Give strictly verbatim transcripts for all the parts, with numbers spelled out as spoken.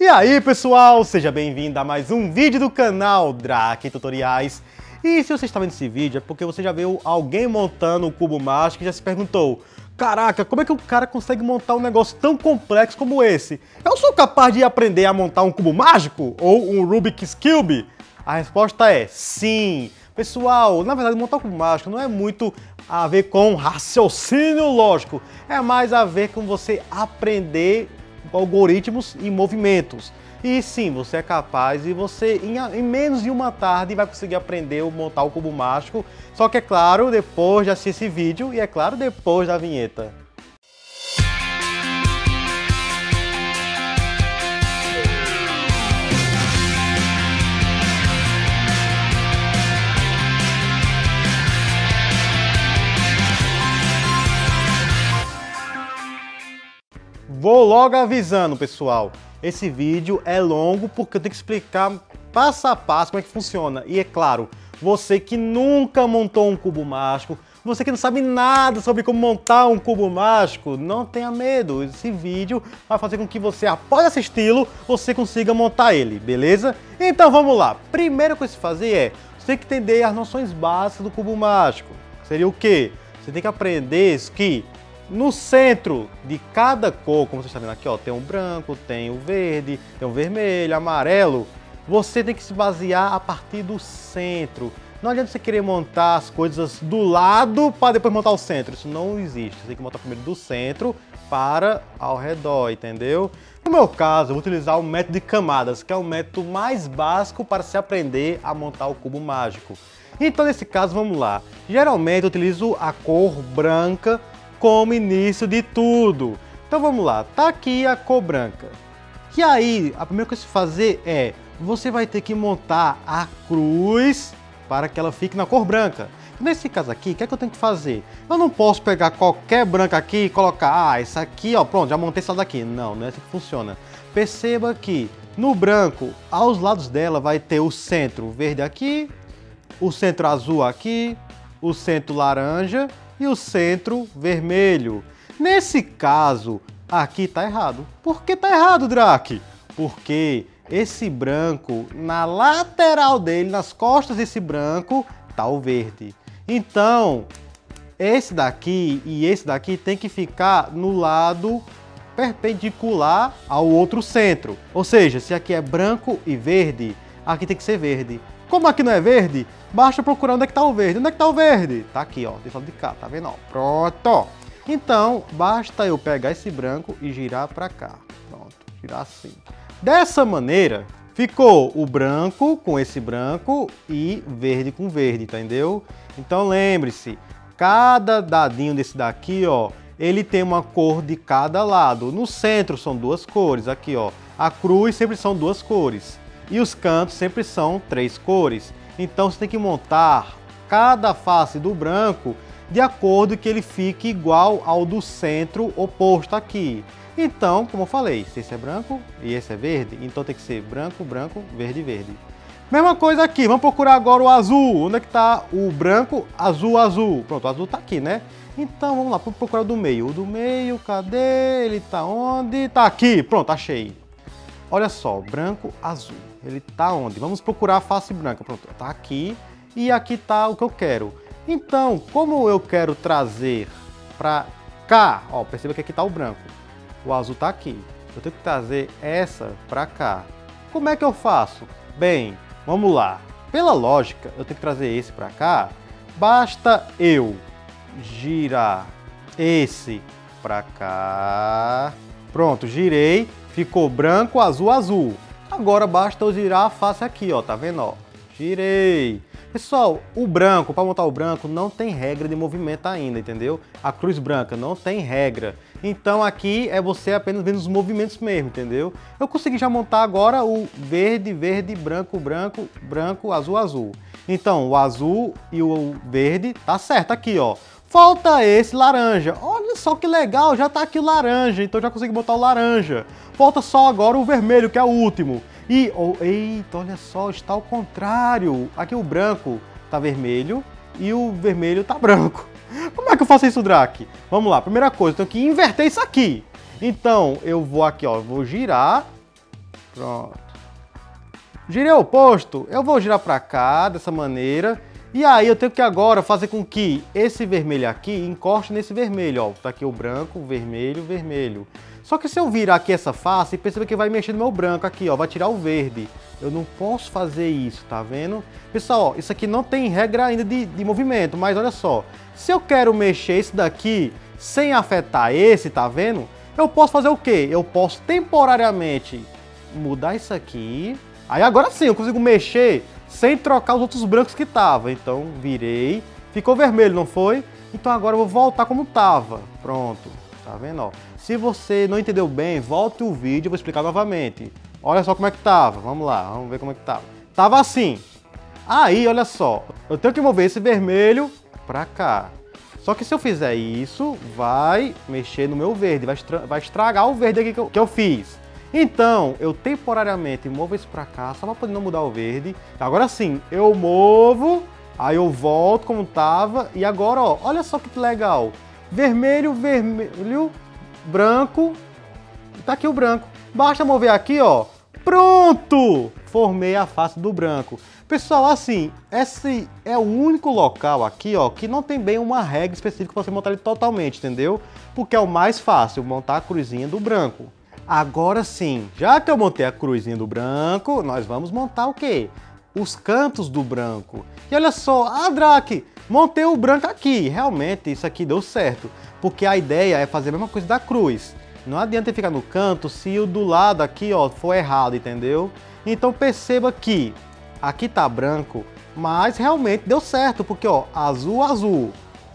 E aí pessoal, seja bem-vindo a mais um vídeo do canal Drake Tutoriais. E se você está vendo esse vídeo é porque você já viu alguém montando um cubo mágico e já se perguntou: caraca, como é que o cara consegue montar um negócio tão complexo como esse? Eu sou capaz de aprender a montar um cubo mágico? Ou um Rubik's Cube? A resposta é sim. Pessoal, na verdade montar um cubo mágico não é muito a ver com raciocínio lógico, é mais a ver com você aprender algoritmos e movimentos. E sim, você é capaz e você em, em menos de uma tarde vai conseguir aprender a montar o cubo mágico, só que é claro, depois de assistir esse vídeo e é claro, depois da vinheta. Vou logo avisando, pessoal, esse vídeo é longo porque eu tenho que explicar passo a passo como é que funciona. E é claro, você que nunca montou um cubo mágico, você que não sabe nada sobre como montar um cubo mágico, não tenha medo. Esse vídeo vai fazer com que você, após assisti-lo, você consiga montar ele, beleza? Então vamos lá. Primeira coisa a se fazer é, você tem que entender as noções básicas do cubo mágico. Seria o quê? Você tem que aprender que no centro de cada cor, como você está vendo aqui, ó, tem o branco, tem o verde, tem o vermelho, amarelo. Você tem que se basear a partir do centro. Não adianta você querer montar as coisas do lado para depois montar o centro. Isso não existe. Você tem que montar primeiro do centro para ao redor, entendeu? No meu caso, eu vou utilizar o método de camadas, que é o método mais básico para se aprender a montar o cubo mágico. Então, nesse caso, vamos lá. Geralmente, eu utilizo a cor branca como início de tudo. Então vamos lá, tá aqui a cor branca. E aí, a primeira coisa a se fazer é, você vai ter que montar a cruz para que ela fique na cor branca. Nesse caso aqui, o que é que eu tenho que fazer? Eu não posso pegar qualquer branca aqui e colocar, ah, essa aqui, ó, pronto, já montei essa daqui. Não, não é assim que funciona. Perceba que no branco, aos lados dela vai ter o centro verde aqui, o centro azul aqui, o centro laranja e o centro vermelho. Nesse caso, aqui tá errado. Por que tá errado, Drake? Porque esse branco, na lateral dele, nas costas desse branco, tá o verde. Então, esse daqui e esse daqui tem que ficar no lado perpendicular ao outro centro. Ou seja, se aqui é branco e verde, aqui tem que ser verde. Como aqui não é verde, basta procurar onde é que tá o verde. Onde é que tá o verde? Tá aqui, ó, desse lado de cá, tá vendo? Ó, pronto. Então, basta eu pegar esse branco e girar pra cá. Pronto, girar assim. Dessa maneira, ficou o branco com esse branco e verde com verde, entendeu? Então lembre-se, cada dadinho desse daqui, ó, ele tem uma cor de cada lado. No centro são duas cores, aqui, ó. A cruz sempre são duas cores. E os cantos sempre são três cores. Então você tem que montar cada face do branco de acordo que ele fique igual ao do centro oposto aqui. Então, como eu falei, se esse é branco e esse é verde, então tem que ser branco, branco, verde, verde. Mesma coisa aqui, vamos procurar agora o azul. Onde é que está o branco, azul, azul? Pronto, o azul está aqui, né? Então vamos lá, vamos procurar o do meio. O do meio, cadê? Ele está onde? Está aqui, pronto, achei. Olha só, branco, azul. Ele tá onde? Vamos procurar a face branca. Pronto, tá aqui e aqui tá o que eu quero. Então, como eu quero trazer pra cá, ó, perceba que aqui tá o branco. O azul tá aqui. Eu tenho que trazer essa pra cá. Como é que eu faço? Bem, vamos lá. Pela lógica, eu tenho que trazer esse pra cá. Basta eu girar esse pra cá. Pronto, girei. Ficou branco, azul, azul. Agora basta eu girar a face aqui, ó, tá vendo, ó? Girei. Pessoal, o branco, para montar o branco, não tem regra de movimento ainda, entendeu? A cruz branca não tem regra. Então aqui é você apenas vendo os movimentos mesmo, entendeu? Eu consegui já montar agora o verde, verde, branco, branco, branco, azul, azul. Então o azul e o verde tá certo aqui, ó. Falta esse laranja. Olha só que legal, já tá aqui o laranja, então já consegui botar o laranja. Falta só agora o vermelho, que é o último. E, oh, eita, olha só, está ao contrário. Aqui o branco tá vermelho e o vermelho tá branco. Como é que eu faço isso, Drake? Vamos lá, primeira coisa, eu tenho que inverter isso aqui. Então, eu vou aqui, ó, vou girar Pronto. Girei o oposto, eu vou girar para cá, dessa maneira. E aí eu tenho que agora fazer com que esse vermelho aqui encoste nesse vermelho, ó. Tá aqui o branco, vermelho, vermelho. Só que se eu virar aqui essa face, perceba que vai mexer no meu branco aqui, ó. Vai tirar o verde. Eu não posso fazer isso, tá vendo? Pessoal, ó, isso aqui não tem regra ainda de, de movimento, mas olha só. Se eu quero mexer esse daqui sem afetar esse, tá vendo? Eu posso fazer o quê? Eu posso temporariamente mudar isso aqui. Aí agora sim, eu consigo mexer sem trocar os outros brancos que tava. Então, virei. Ficou vermelho, não foi? Então agora eu vou voltar como tava. Pronto. Tá vendo, ó? Se você não entendeu bem, volte o vídeo, eu vou explicar novamente. Olha só como é que tava. Vamos lá, vamos ver como é que tava. Tava assim. Aí, olha só. Eu tenho que mover esse vermelho pra cá. Só que se eu fizer isso, vai mexer no meu verde. Vai, estra vai estragar o verde aqui que eu, que eu fiz. Então, eu temporariamente movo isso pra cá, só pra poder não mudar o verde. Agora sim, eu movo, aí eu volto como tava, e agora, ó, olha só que legal. Vermelho, vermelho, branco, tá aqui o branco. Basta mover aqui, ó, pronto! Formei a face do branco. Pessoal, assim, esse é o único local aqui, ó, que não tem bem uma regra específica pra você montar ele totalmente, entendeu? Porque é o mais fácil, montar a cruzinha do branco. Agora sim, já que eu montei a cruzinha do branco, nós vamos montar o quê? Os cantos do branco. E olha só, ah, Drake, montei o branco aqui. Realmente, isso aqui deu certo. Porque a ideia é fazer a mesma coisa da cruz. Não adianta ficar no canto se o do lado aqui, ó, for errado, entendeu? Então perceba que aqui tá branco, mas realmente deu certo. Porque, ó, azul, azul.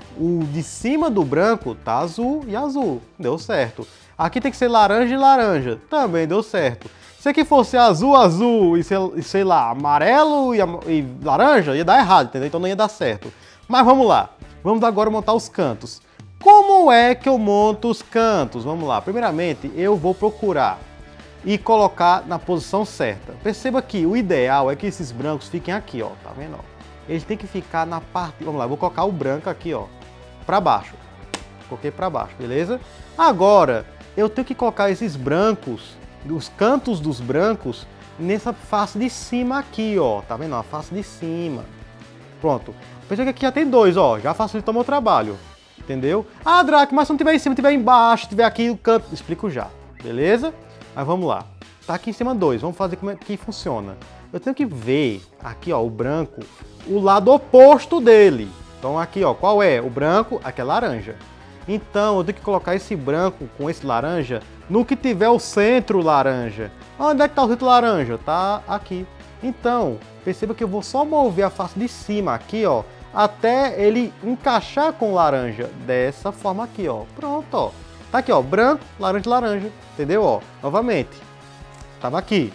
O de cima do branco tá azul e azul. Deu certo. Aqui tem que ser laranja e laranja. Também deu certo. Se aqui fosse azul, azul e, sei, sei lá, amarelo e, e laranja, ia dar errado, entendeu? Então não ia dar certo. Mas vamos lá. Vamos agora montar os cantos. Como é que eu monto os cantos? Vamos lá. Primeiramente, eu vou procurar e colocar na posição certa. Perceba que o ideal é que esses brancos fiquem aqui, ó. Tá vendo? Eles têm que ficar na parte... Vamos lá, eu vou colocar o branco aqui, ó, pra baixo. Coloquei pra baixo, beleza? Agora... eu tenho que colocar esses brancos, os cantos dos brancos, nessa face de cima aqui, ó. Tá vendo? A face de cima. Pronto. Pensei que aqui já tem dois, ó. Já facilitou meu trabalho. Entendeu? Ah, Drake, mas se não tiver em cima, tiver embaixo, tiver aqui o canto... explico já. Beleza? Mas vamos lá. Tá aqui em cima dois. Vamos fazer como é que funciona. Eu tenho que ver aqui, ó, o branco, o lado oposto dele. Então aqui, ó, qual é? O branco, aqui é laranja. Então, eu tenho que colocar esse branco com esse laranja no que tiver o centro laranja. Onde é que está o centro laranja? Tá aqui. Então, perceba que eu vou só mover a face de cima aqui, ó, até ele encaixar com o laranja. Dessa forma aqui, ó. Pronto, ó. Tá aqui, ó, branco, laranja, laranja. Entendeu, ó? Novamente. Tava aqui.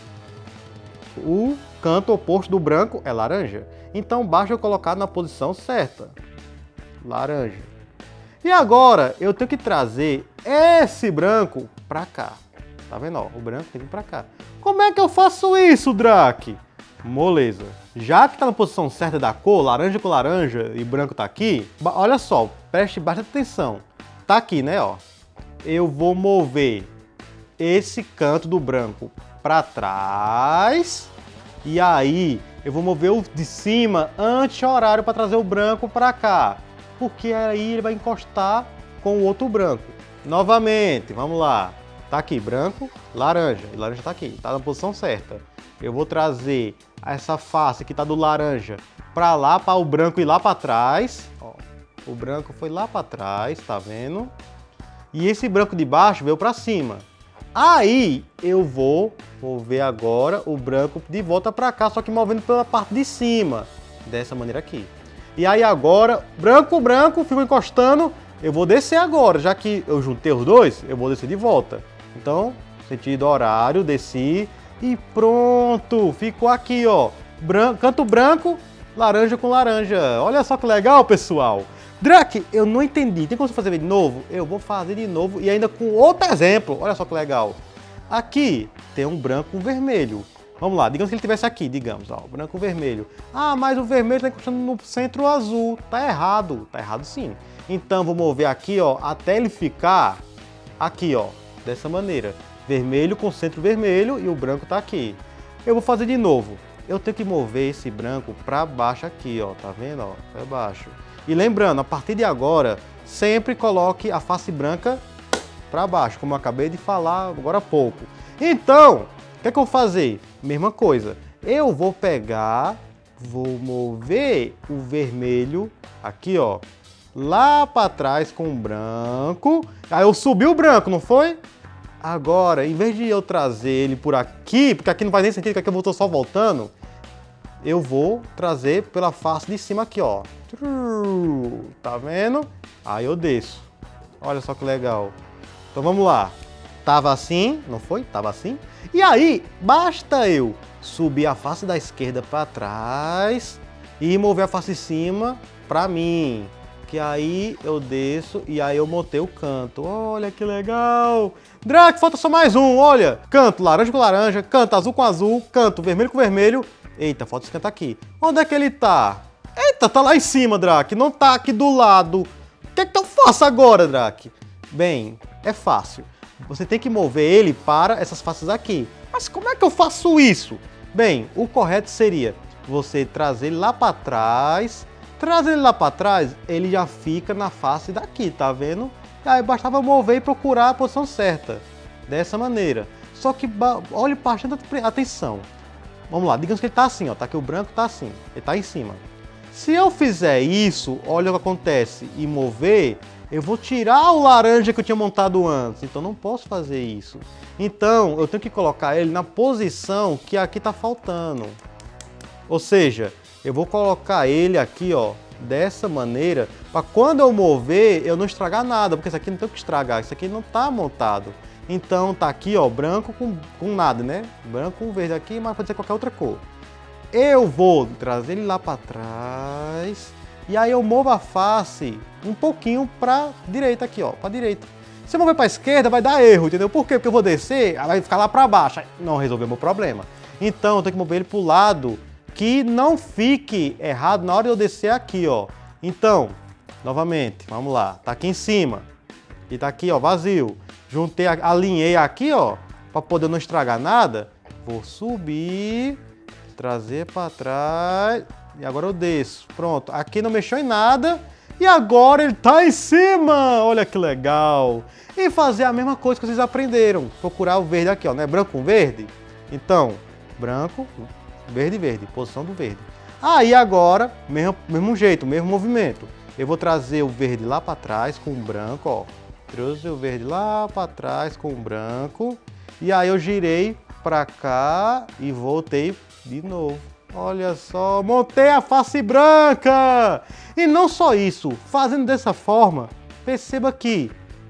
O canto oposto do branco é laranja. Então, basta eu colocar na posição certa. Laranja. E agora eu tenho que trazer esse branco pra cá. Tá vendo? Ó, o branco tem que ir pra cá. Como é que eu faço isso, Drake? Moleza. Já que tá na posição certa da cor, laranja com laranja e branco tá aqui, olha só, preste bastante atenção. Tá aqui, né, ó. Eu vou mover esse canto do branco pra trás. E aí eu vou mover o de cima anti-horário pra trazer o branco pra cá. Porque aí ele vai encostar com o outro branco. Novamente, vamos lá. Tá aqui, branco, laranja. E laranja tá aqui, tá na posição certa. Eu vou trazer essa face que tá do laranja pra lá, para o branco ir lá pra trás. Ó, o branco foi lá pra trás, tá vendo? E esse branco de baixo veio pra cima. Aí eu vou mover agora o branco de volta pra cá, só que movendo pela parte de cima. Dessa maneira aqui. E aí agora, branco, branco, fico encostando, eu vou descer agora, já que eu juntei os dois, eu vou descer de volta. Então, sentido horário, desci e pronto, ficou aqui, ó, branco, canto branco, laranja com laranja. Olha só que legal, pessoal. Drake, eu não entendi, tem como você fazer de novo? Eu vou fazer de novo e ainda com outro exemplo, olha só que legal. Aqui tem um branco e um vermelho. Vamos lá, digamos que ele estivesse aqui, digamos, ó, branco e vermelho. Ah, mas o vermelho está encostando no centro azul. Tá errado, tá errado sim. Então, vou mover aqui, ó, até ele ficar aqui, ó, dessa maneira. vermelho com centro vermelho e o branco tá aqui. Eu vou fazer de novo. Eu tenho que mover esse branco para baixo aqui, ó, tá vendo, ó, para baixo. E lembrando, a partir de agora, sempre coloque a face branca para baixo, como eu acabei de falar agora há pouco. Então, o que é que eu vou fazer? Mesma coisa. Eu vou pegar, vou mover o vermelho aqui, ó, lá para trás com o branco. Aí eu subi o branco, não foi? Agora, em vez de eu trazer ele por aqui, porque aqui não faz nem sentido, que aqui eu estou só voltando, eu vou trazer pela face de cima aqui, ó. Tá vendo? Aí eu desço. Olha só que legal. Então vamos lá. Tava assim, não foi? Tava assim. E aí, basta eu subir a face da esquerda para trás e mover a face de cima para mim. Que aí eu desço e aí eu montei o canto. Olha que legal! Drac, falta só mais um, olha! Canto laranja com laranja, canto azul com azul, canto vermelho com vermelho. Eita, falta esse canto aqui. Onde é que ele tá? Eita, tá lá em cima, Drac, não tá aqui do lado. O que é que eu faço agora, Drac? Bem, é fácil. Você tem que mover ele para essas faces aqui. Mas como é que eu faço isso? Bem, o correto seria você trazer ele lá para trás. Trazer ele lá para trás, ele já fica na face daqui, tá vendo? Aí bastava mover e procurar a posição certa. Dessa maneira. Só que olhe bastante atenção. Vamos lá, digamos que ele tá assim, ó. Tá aqui o branco, tá assim. Ele tá em cima. Se eu fizer isso, olha o que acontece, e mover, eu vou tirar o laranja que eu tinha montado antes. Então não posso fazer isso. Então eu tenho que colocar ele na posição que aqui tá faltando. Ou seja, eu vou colocar ele aqui, ó, dessa maneira, para quando eu mover, eu não estragar nada, porque isso aqui não tem o que estragar, isso aqui não tá montado. Então tá aqui, ó, branco com, com nada, né? Branco com verde aqui, mas pode ser qualquer outra cor. Eu vou trazer ele lá para trás, e aí eu movo a face um pouquinho para direita aqui, ó, para direita. Se eu mover para esquerda, vai dar erro, entendeu? Por quê? Porque eu vou descer, vai ficar lá para baixo, não resolveu meu problema. Então eu tenho que mover ele pro lado, que não fique errado na hora de eu descer aqui, ó. Então, novamente, vamos lá. Tá aqui em cima. E tá aqui, ó, vazio. Juntei, alinhei aqui, ó, para poder não estragar nada. Vou subir, trazer para trás. E agora eu desço. Pronto. Aqui não mexeu em nada. E agora ele tá em cima. Olha que legal. E fazer a mesma coisa que vocês aprenderam. Procurar o verde aqui, ó, né? Branco com verde. Então, branco, verde, verde, posição do verde. Aí agora, mesmo, mesmo jeito, mesmo movimento. Eu vou trazer o verde lá para trás com o branco, ó. Trouxe o verde lá para trás com o branco. E aí eu girei para cá e voltei de novo. Olha só, montei a face branca! E não só isso, fazendo dessa forma, perceba que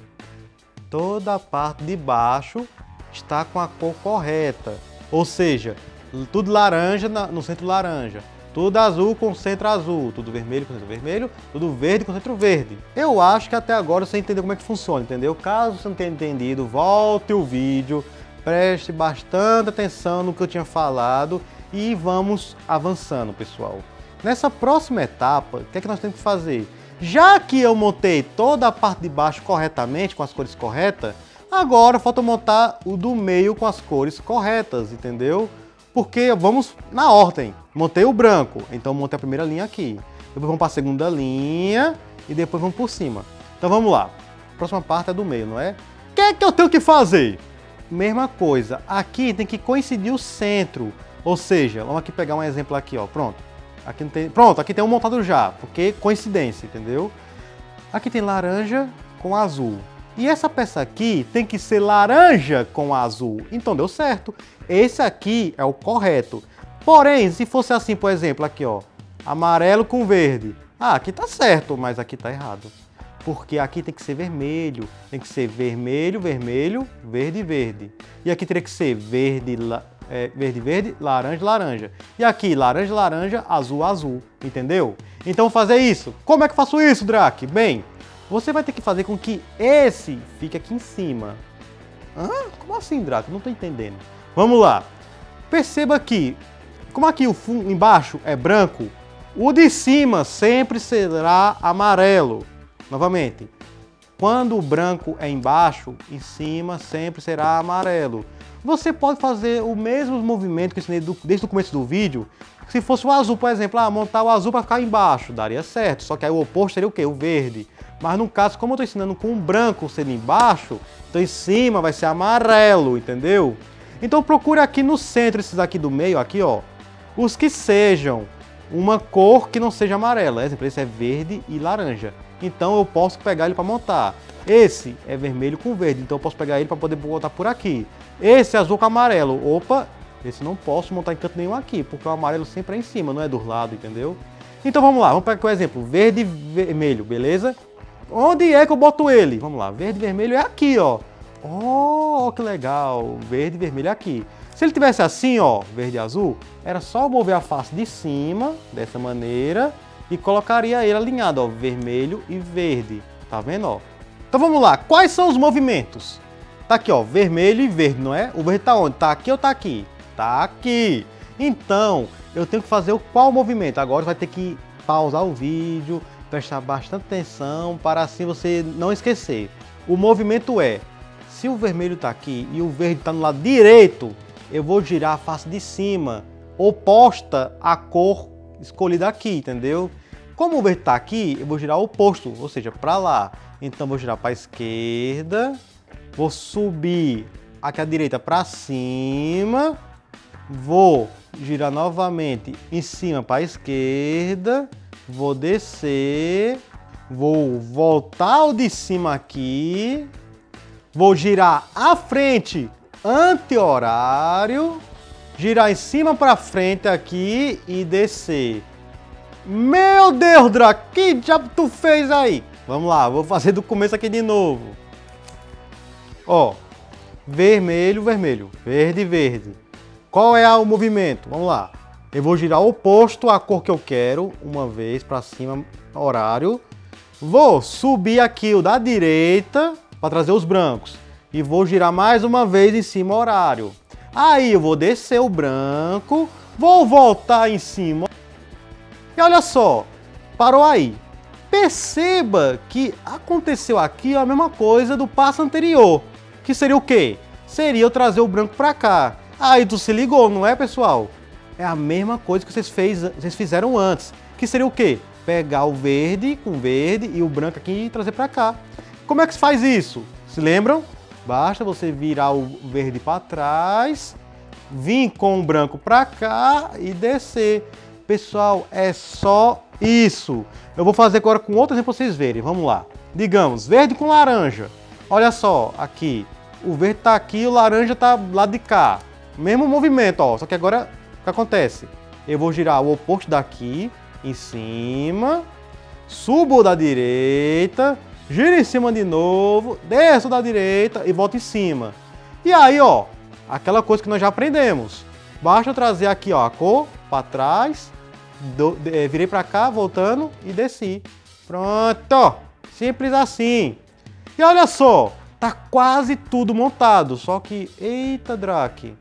toda a parte de baixo está com a cor correta. Ou seja, tudo laranja no centro laranja, tudo azul com centro azul, tudo vermelho com centro vermelho, tudo verde com centro verde. Eu acho que até agora você entendeu como é que funciona, entendeu? Caso você não tenha entendido, volte o vídeo, preste bastante atenção no que eu tinha falado e vamos avançando, pessoal. Nessa próxima etapa, o que é que nós temos que fazer? Já que eu montei toda a parte de baixo corretamente, com as cores corretas, agora falta montar o do meio com as cores corretas, entendeu? Porque vamos na ordem. Montei o branco, então montei a primeira linha aqui. Depois vamos para a segunda linha e depois vamos por cima. Então vamos lá. A próxima parte é do meio, não é? O que é que eu tenho que fazer? Mesma coisa. Aqui tem que coincidir o centro. Ou seja, vamos aqui pegar um exemplo aqui, ó. Pronto. Aqui não tem... Pronto, aqui tem um montado já, porque coincidência, entendeu? Aqui tem laranja com azul. E essa peça aqui tem que ser laranja com azul. Então deu certo. Esse aqui é o correto. Porém, se fosse assim, por exemplo, aqui, ó, amarelo com verde. Ah, aqui tá certo, mas aqui tá errado. Porque aqui tem que ser vermelho. Tem que ser vermelho, vermelho, verde, verde. E aqui teria que ser verde, é, verde, verde, laranja, laranja. E aqui, laranja, laranja, azul, azul. Entendeu? Então, fazer isso. Como é que eu faço isso, Drac? Bem, você vai ter que fazer com que esse fique aqui em cima. Hã? Como assim, Drac? Não tô entendendo. Vamos lá. Perceba que, como aqui o fundo embaixo é branco, o de cima sempre será amarelo. Novamente. Quando o branco é embaixo, em cima sempre será amarelo. Você pode fazer o mesmo movimento que eu ensinei do, desde o começo do vídeo. Se fosse o azul, por exemplo, ah, montar o azul para ficar embaixo, daria certo. Só que aí o oposto seria o quê? O verde. Mas no caso, como eu estou ensinando com o branco sendo embaixo, então em cima vai ser amarelo, entendeu? Então procure aqui no centro, esses aqui do meio, aqui ó, os que sejam uma cor que não seja amarela. Por exemplo, esse é verde e laranja. Então eu posso pegar ele para montar. Esse é vermelho com verde, então eu posso pegar ele para poder botar por aqui. Esse é azul com amarelo. Opa, esse não posso montar em canto nenhum aqui, porque o amarelo sempre é em cima, não é dos lados, entendeu? Então vamos lá, vamos pegar aqui o exemplo, verde e vermelho, beleza? Onde é que eu boto ele? Vamos lá, verde e vermelho é aqui, ó. Oh, que legal, verde e vermelho é aqui. Se ele tivesse assim, ó, verde e azul, era só mover a face de cima, dessa maneira, e colocaria ele alinhado, ó, vermelho e verde. Tá vendo, ó? Então vamos lá, quais são os movimentos? Tá aqui, ó, vermelho e verde, não é? O verde tá onde? Tá aqui ou tá aqui? Tá aqui. Então, eu tenho que fazer o qual movimento? Agora vai ter que pausar o vídeo, prestar bastante atenção, para assim você não esquecer. O movimento é, se o vermelho tá aqui e o verde tá no lado direito, eu vou girar a face de cima, oposta à cor escolhida aqui, entendeu? Como o verde tá aqui, eu vou girar o oposto, ou seja, para lá. Então vou girar para a esquerda, vou subir aqui à direita para cima, vou girar novamente em cima para a esquerda, vou descer, vou voltar o de cima aqui, vou girar à frente anti-horário, girar em cima para frente aqui e descer. Meu Deus, Draco, que diabo tu fez aí? Vamos lá, vou fazer do começo aqui de novo. Ó, vermelho, vermelho, verde, verde. Qual é o movimento? Vamos lá. Eu vou girar o oposto à cor que eu quero, uma vez para cima, horário. Vou subir aqui o da direita para trazer os brancos. E vou girar mais uma vez em cima, horário. Aí eu vou descer o branco, vou voltar em cima. E olha só, parou aí. Perceba que aconteceu aqui a mesma coisa do passo anterior. Que seria o quê? Seria eu trazer o branco para cá. Aí tu se ligou, não é, pessoal? É a mesma coisa que vocês, fez, vocês fizeram antes. Que seria o quê? Pegar o verde com verde e o branco aqui e trazer para cá. Como é que se faz isso? Se lembram? Basta você virar o verde para trás, vir com o branco para cá e descer. Pessoal, é só isso. Eu vou fazer agora com outro exemplo para vocês verem. Vamos lá. Digamos, verde com laranja. Olha só, aqui. O verde tá aqui e o laranja tá do lado de cá. Mesmo movimento, ó. Só que agora, o que acontece? Eu vou girar o oposto daqui, em cima. Subo da direita. Giro em cima de novo. Desço da direita e volto em cima. E aí, ó. Aquela coisa que nós já aprendemos. Basta eu trazer aqui, ó, a cor para trás. Do, de, virei para cá, voltando e desci. Pronto! Simples assim. E olha só, tá quase tudo montado. Só que, eita, Drake.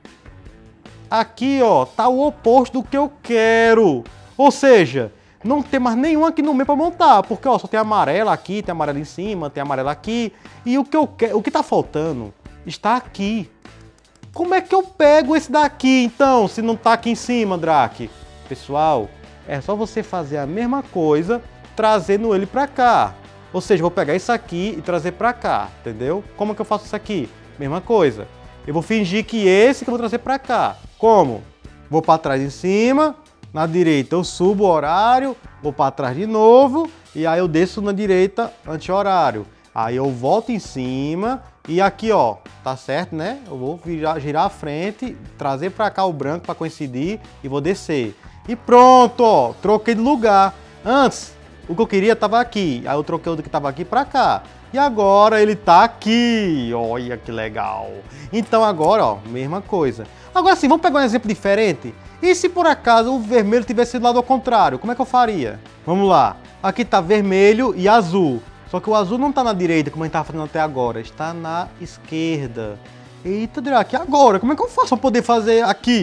Aqui, ó, tá o oposto do que eu quero. Ou seja, não tem mais nenhum aqui no meio para montar. Porque, ó, só tem amarelo aqui, tem amarelo em cima, tem amarelo aqui. E o que eu quero, o que tá faltando está aqui. Como é que eu pego esse daqui, então, se não tá aqui em cima, Drake? Pessoal, é só você fazer a mesma coisa, trazendo ele para cá. Ou seja, vou pegar isso aqui e trazer para cá, entendeu? Como que eu faço isso aqui? Mesma coisa. Eu vou fingir que esse que eu vou trazer para cá. Como? Vou para trás em cima, na direita eu subo o horário, vou para trás de novo, e aí eu desço na direita anti-horário. Aí eu volto em cima e aqui, ó, tá certo, né? Eu vou virar, girar a frente, trazer para cá o branco para coincidir e vou descer. E pronto, ó, troquei de lugar. Antes, o que eu queria tava aqui, aí eu troquei o que tava aqui para cá. E agora ele tá aqui, olha que legal. Então agora, ó, mesma coisa. Agora sim, vamos pegar um exemplo diferente? E se por acaso o vermelho tivesse do lado ao contrário, como é que eu faria? Vamos lá, aqui tá vermelho e azul. Só que o azul não está na direita, como a gente estava fazendo até agora, está na esquerda. Eita, Drake, agora? Como é que eu faço para poder fazer aqui?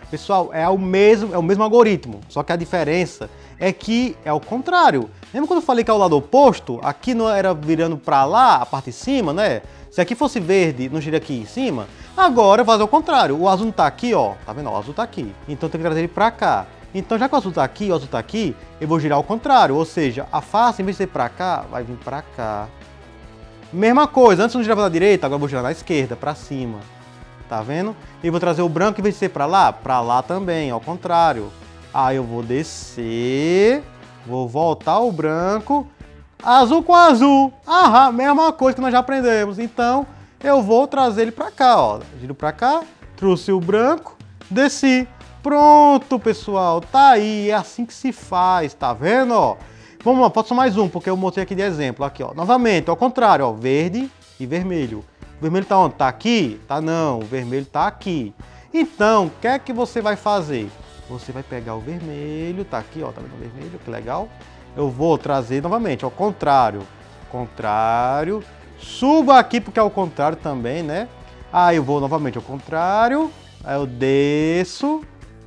Pessoal, é o mesmo, é o mesmo algoritmo, só que a diferença é que é o contrário. Lembra quando eu falei que é o lado oposto? Aqui não era virando para lá, a parte de cima, né? Se aqui fosse verde, não gira aqui em cima. Agora eu vou fazer o contrário. O azul não tá aqui, ó. Tá vendo? O azul tá aqui. Então eu tenho que trazer ele para cá. Então já que o azul tá aqui, o azul tá aqui, eu vou girar ao contrário. Ou seja, a face, em vez de ser para cá, vai vir para cá. Mesma coisa, antes eu não girava na direita, agora eu vou girar na esquerda, para cima. Tá vendo? E vou trazer o branco, em vez de ser para lá, para lá também, ao contrário. Aí eu vou descer, vou voltar o branco, azul com azul. Aham, mesma coisa que nós já aprendemos. Então, eu vou trazer ele para cá, ó. Giro para cá, trouxe o branco, desci. Pronto, pessoal, tá aí, é assim que se faz, tá vendo, ó? Vamos lá, posso mais um, porque eu mostrei aqui de exemplo, aqui, ó. Novamente, ao contrário, ó, verde e vermelho. O vermelho tá onde? Tá aqui? Tá não, o vermelho tá aqui. Então, o que é que você vai fazer? Você vai pegar o vermelho, tá aqui, ó, tá vendo o vermelho? Que legal. Eu vou trazer novamente, ao contrário. Contrário. Suba aqui, porque é ao contrário também, né? Aí eu vou novamente ao contrário. Aí eu desço.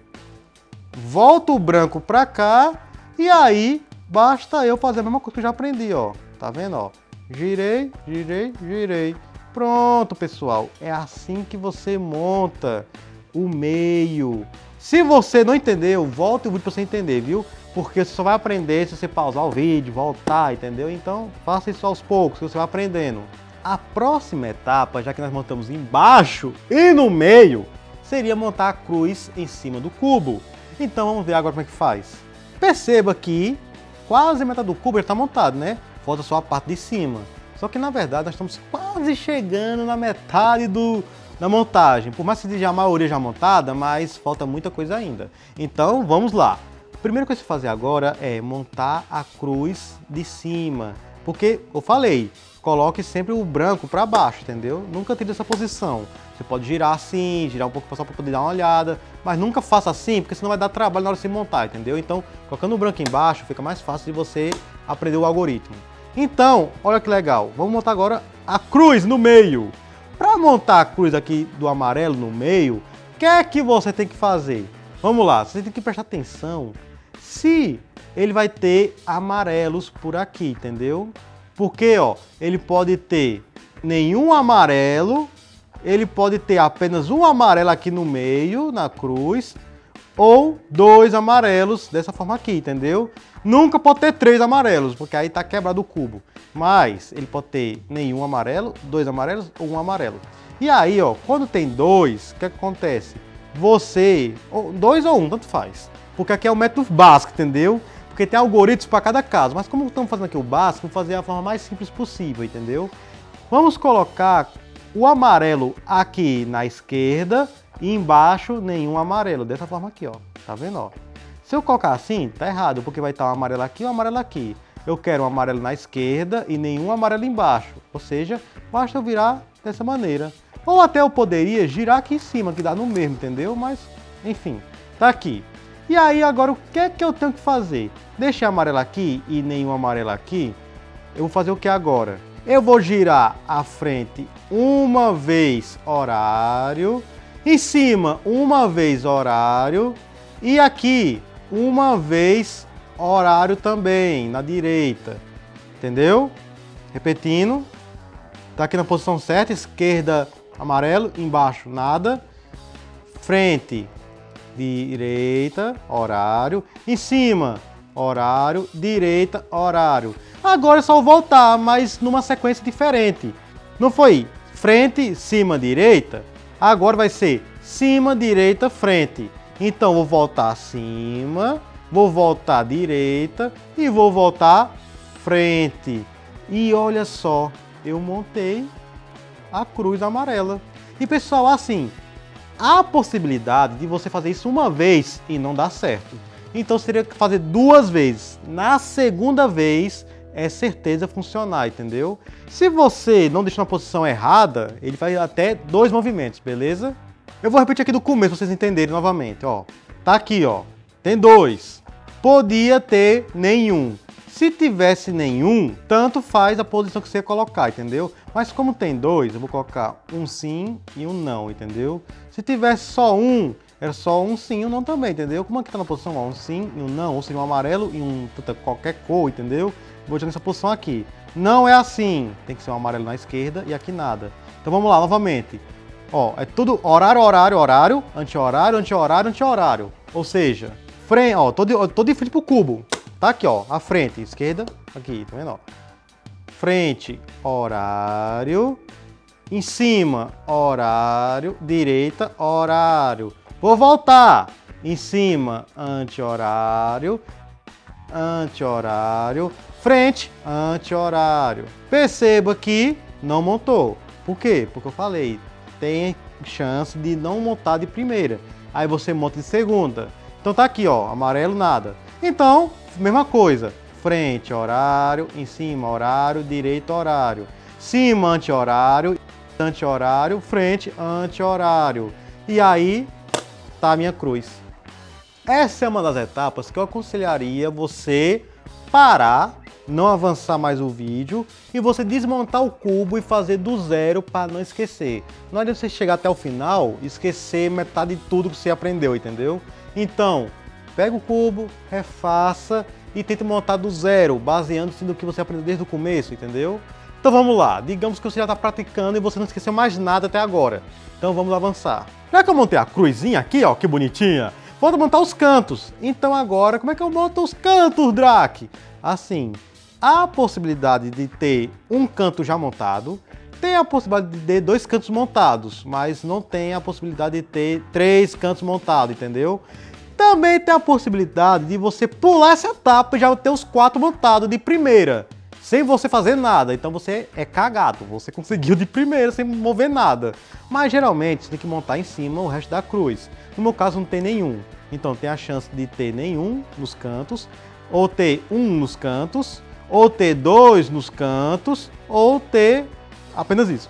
Volto o branco pra cá. E aí, basta eu fazer a mesma coisa que eu já aprendi, ó. Tá vendo, ó? Girei, girei, girei. Pronto, pessoal, é assim que você monta o meio. Se você não entendeu, volte o vídeo para você entender, viu? Porque você só vai aprender se você pausar o vídeo, voltar, entendeu? Então, faça isso aos poucos, que você vai aprendendo. A próxima etapa, já que nós montamos embaixo e no meio, seria montar a cruz em cima do cubo. Então, vamos ver agora como é que faz. Perceba que quase metade do cubo já está montado, né? Falta só a parte de cima. Só que, na verdade, nós estamos quase chegando na metade do, da montagem. Por mais que seja a maioria já montada, mas falta muita coisa ainda. Então, vamos lá. A primeira coisa que fazer agora é montar a cruz de cima. Porque, eu falei, coloque sempre o branco para baixo, entendeu? Nunca tire essa posição. Você pode girar assim, girar um pouco só para poder dar uma olhada. Mas nunca faça assim, porque senão vai dar trabalho na hora de você montar, entendeu? Então, colocando o branco embaixo, fica mais fácil de você aprender o algoritmo. Então, olha que legal, vamos montar agora a cruz no meio. Para montar a cruz aqui do amarelo no meio, o que é que você tem que fazer? Vamos lá, você tem que prestar atenção se ele vai ter amarelos por aqui, entendeu? Porque, ó, ele pode ter nenhum amarelo, ele pode ter apenas um amarelo aqui no meio, na cruz, ou dois amarelos dessa forma aqui, entendeu? Nunca pode ter três amarelos, porque aí tá quebrado o cubo. Mas ele pode ter nenhum amarelo, dois amarelos ou um amarelo. E aí, ó, quando tem dois, o que acontece? Você, ou dois ou um, tanto faz. Porque aqui é o método básico, entendeu? Porque tem algoritmos para cada caso. Mas como estamos fazendo aqui o básico, vamos fazer a forma mais simples possível, entendeu? Vamos colocar o amarelo aqui na esquerda e embaixo nenhum amarelo. Dessa forma aqui, ó. Tá vendo, ó? Se eu colocar assim, tá errado, porque vai estar um amarelo aqui e um amarelo aqui. Eu quero um amarelo na esquerda e nenhum amarelo embaixo. Ou seja, basta eu virar dessa maneira. Ou até eu poderia girar aqui em cima, que dá no mesmo, entendeu? Mas, enfim, tá aqui. E aí, agora, o que é que eu tenho que fazer? Deixei amarelo aqui e nenhum amarelo aqui. Eu vou fazer o que agora? Eu vou girar a frente uma vez horário. Em cima, uma vez horário. E aqui, uma vez horário também, na direita. Entendeu? Repetindo. Tá aqui na posição certa, esquerda, amarelo, embaixo, nada. Frente, direita, horário. Em cima, horário, direita, horário. Agora é só voltar, mas numa sequência diferente. Não foi frente, cima, direita? Agora vai ser cima, direita, frente. Então vou voltar acima, vou voltar direita e vou voltar frente. E olha só, eu montei a cruz amarela. E pessoal, assim, há a possibilidade de você fazer isso uma vez e não dar certo. Então você teria que fazer duas vezes. Na segunda vez é certeza funcionar, entendeu? Se você não deixar na posição errada, ele faz até dois movimentos, beleza? Eu vou repetir aqui do começo para vocês entenderem novamente, ó. Tá aqui, ó. Tem dois. Podia ter nenhum. Se tivesse nenhum, tanto faz a posição que você colocar, entendeu? Mas como tem dois, eu vou colocar um sim e um não, entendeu? Se tivesse só um, Era só um sim e um não também, entendeu? Como aqui tá na posição, ó, um sim e um não, ou seja, um amarelo e um qualquer cor, entendeu? Vou tirar nessa posição aqui. Não é assim, tem que ser um amarelo na esquerda e aqui nada. Então vamos lá, novamente. Ó, é tudo horário, horário, horário, anti-horário, anti-horário, anti-horário. Ou seja, frente, ó, tô de, tô de frente pro cubo. Tá aqui, ó, a frente, esquerda, aqui, tá vendo, ó? Frente, horário. Em cima, horário. Direita, horário. Vou voltar. Em cima, anti-horário. Anti-horário. Frente, anti-horário. Perceba que não montou. Por quê? Porque eu falei, tem chance de não montar de primeira. Aí você monta de segunda. Então tá aqui, ó, amarelo, nada. Então, mesma coisa. Frente, horário. Em cima, horário. Direita, horário. Cima, anti-horário. Anti-horário. Frente, anti-horário. E aí, tá a minha cruz. Essa é uma das etapas que eu aconselharia você parar, não avançar mais o vídeo e você desmontar o cubo e fazer do zero para não esquecer. Não adianta você chegar até o final e esquecer metade de tudo que você aprendeu, entendeu? Então, pega o cubo, refaça e tente montar do zero, baseando-se no que você aprendeu desde o começo, entendeu? Então vamos lá, digamos que você já está praticando e você não esqueceu mais nada até agora. Então vamos avançar. Já que eu montei a cruzinha aqui, ó, que bonitinha, falta montar os cantos. Então agora, como é que eu monto os cantos, Drac? Assim, há a possibilidade de ter um canto já montado, tem a possibilidade de ter dois cantos montados, mas não tem a possibilidade de ter três cantos montados, entendeu? Também tem a possibilidade de você pular essa etapa e já ter os quatro montados de primeira, sem você fazer nada. Então você é cagado, você conseguiu de primeira sem mover nada. Mas geralmente você tem que montar em cima o resto da cruz. No meu caso não tem nenhum, então tem a chance de ter nenhum nos cantos, ou ter um nos cantos, ou ter dois nos cantos, ou ter apenas isso.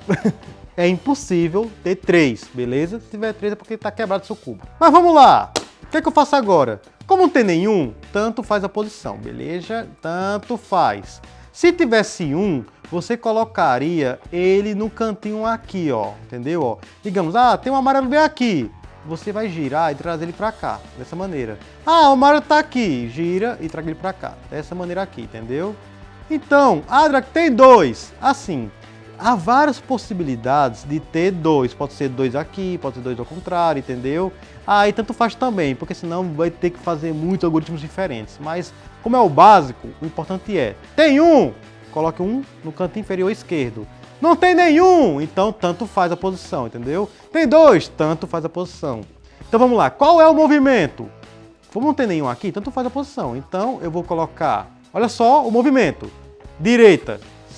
É impossível ter três, beleza? Se tiver três é porque está quebrado seu cubo. Mas vamos lá! O que é que eu faço agora? Como não tem nenhum, tanto faz a posição, beleza? Tanto faz. Se tivesse um, você colocaria ele no cantinho aqui, ó, entendeu? Ó, digamos, ah, tem um amarelo bem aqui. Você vai girar e trazer ele para cá, dessa maneira. Ah, o amarelo tá aqui, gira e traga ele para cá, dessa maneira aqui, entendeu? Então, ah, Drac, tem dois. Assim, há várias possibilidades de ter dois. Pode ser dois aqui, pode ser dois ao contrário, entendeu? Aí ah, tanto faz também, porque senão vai ter que fazer muitos algoritmos diferentes. Mas, como é o básico, o importante é, tem um, coloque um no canto inferior esquerdo. Não tem nenhum, então tanto faz a posição, entendeu? Tem dois, tanto faz a posição. Então vamos lá, qual é o movimento? Como não tem nenhum aqui, tanto faz a posição. Então eu vou colocar, olha só o movimento. Direita,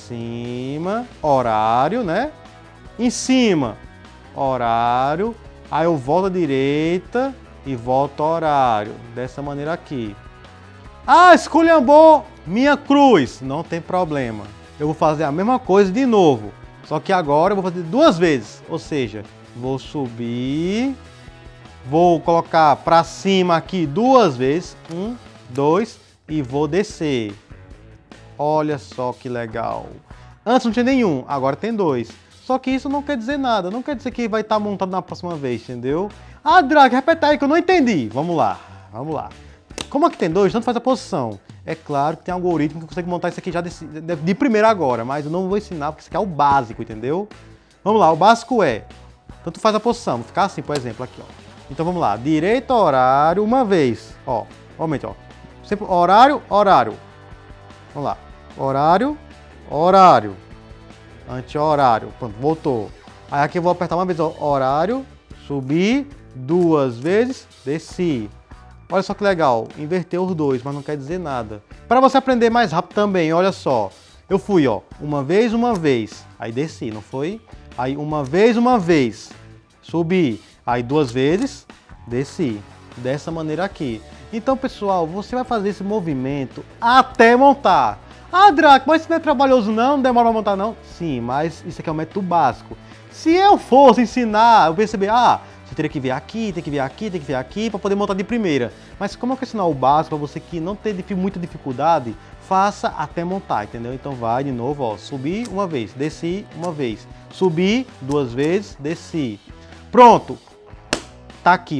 cima, horário, né? Em cima, horário. Aí eu volto à direita e volto ao horário. Dessa maneira aqui. Ah, esculhambou minha cruz. Não tem problema. Eu vou fazer a mesma coisa de novo. Só que agora eu vou fazer duas vezes. Ou seja, vou subir. Vou colocar para cima aqui duas vezes. Um, dois. E vou descer. Olha só que legal. Antes não tinha nenhum, agora tem dois. Só que isso não quer dizer nada. Não quer dizer que vai estar montado na próxima vez, entendeu? Ah, Drac, repete aí que eu não entendi. Vamos lá, vamos lá. Como aqui tem dois, tanto faz a posição. É claro que tem algoritmo que consegue montar isso aqui já de, de, de primeira agora, mas eu não vou ensinar porque isso aqui é o básico, entendeu? Vamos lá, o básico é, tanto faz a posição, vou ficar assim, por exemplo, aqui, ó. Então vamos lá, direita, horário, uma vez, ó, aumente, ó. Sempre horário, horário. Vamos lá, horário, horário. Anti-horário, pronto, voltou. Aí aqui eu vou apertar uma vez, ó, horário, subir, duas vezes, desci. Olha só que legal, inverteu os dois, mas não quer dizer nada. Para você aprender mais rápido também, olha só. Eu fui, ó, uma vez, uma vez, aí desci, não foi? Aí uma vez, uma vez, subi. Aí duas vezes, desci. Dessa maneira aqui. Então, pessoal, você vai fazer esse movimento até montar. Ah, Drac, mas isso não é trabalhoso não, não demora para montar não? Sim, mas isso aqui é o método básico. Se eu fosse ensinar, eu perceber, ah, você teria que vir aqui, tem que vir aqui, tem que vir aqui para poder montar de primeira. Mas como eu quero ensinar o básico para você que não tem muita dificuldade, faça até montar, entendeu? Então vai de novo, ó, subir uma vez, desci uma vez, subir duas vezes, desci. Pronto, tá aqui, ó.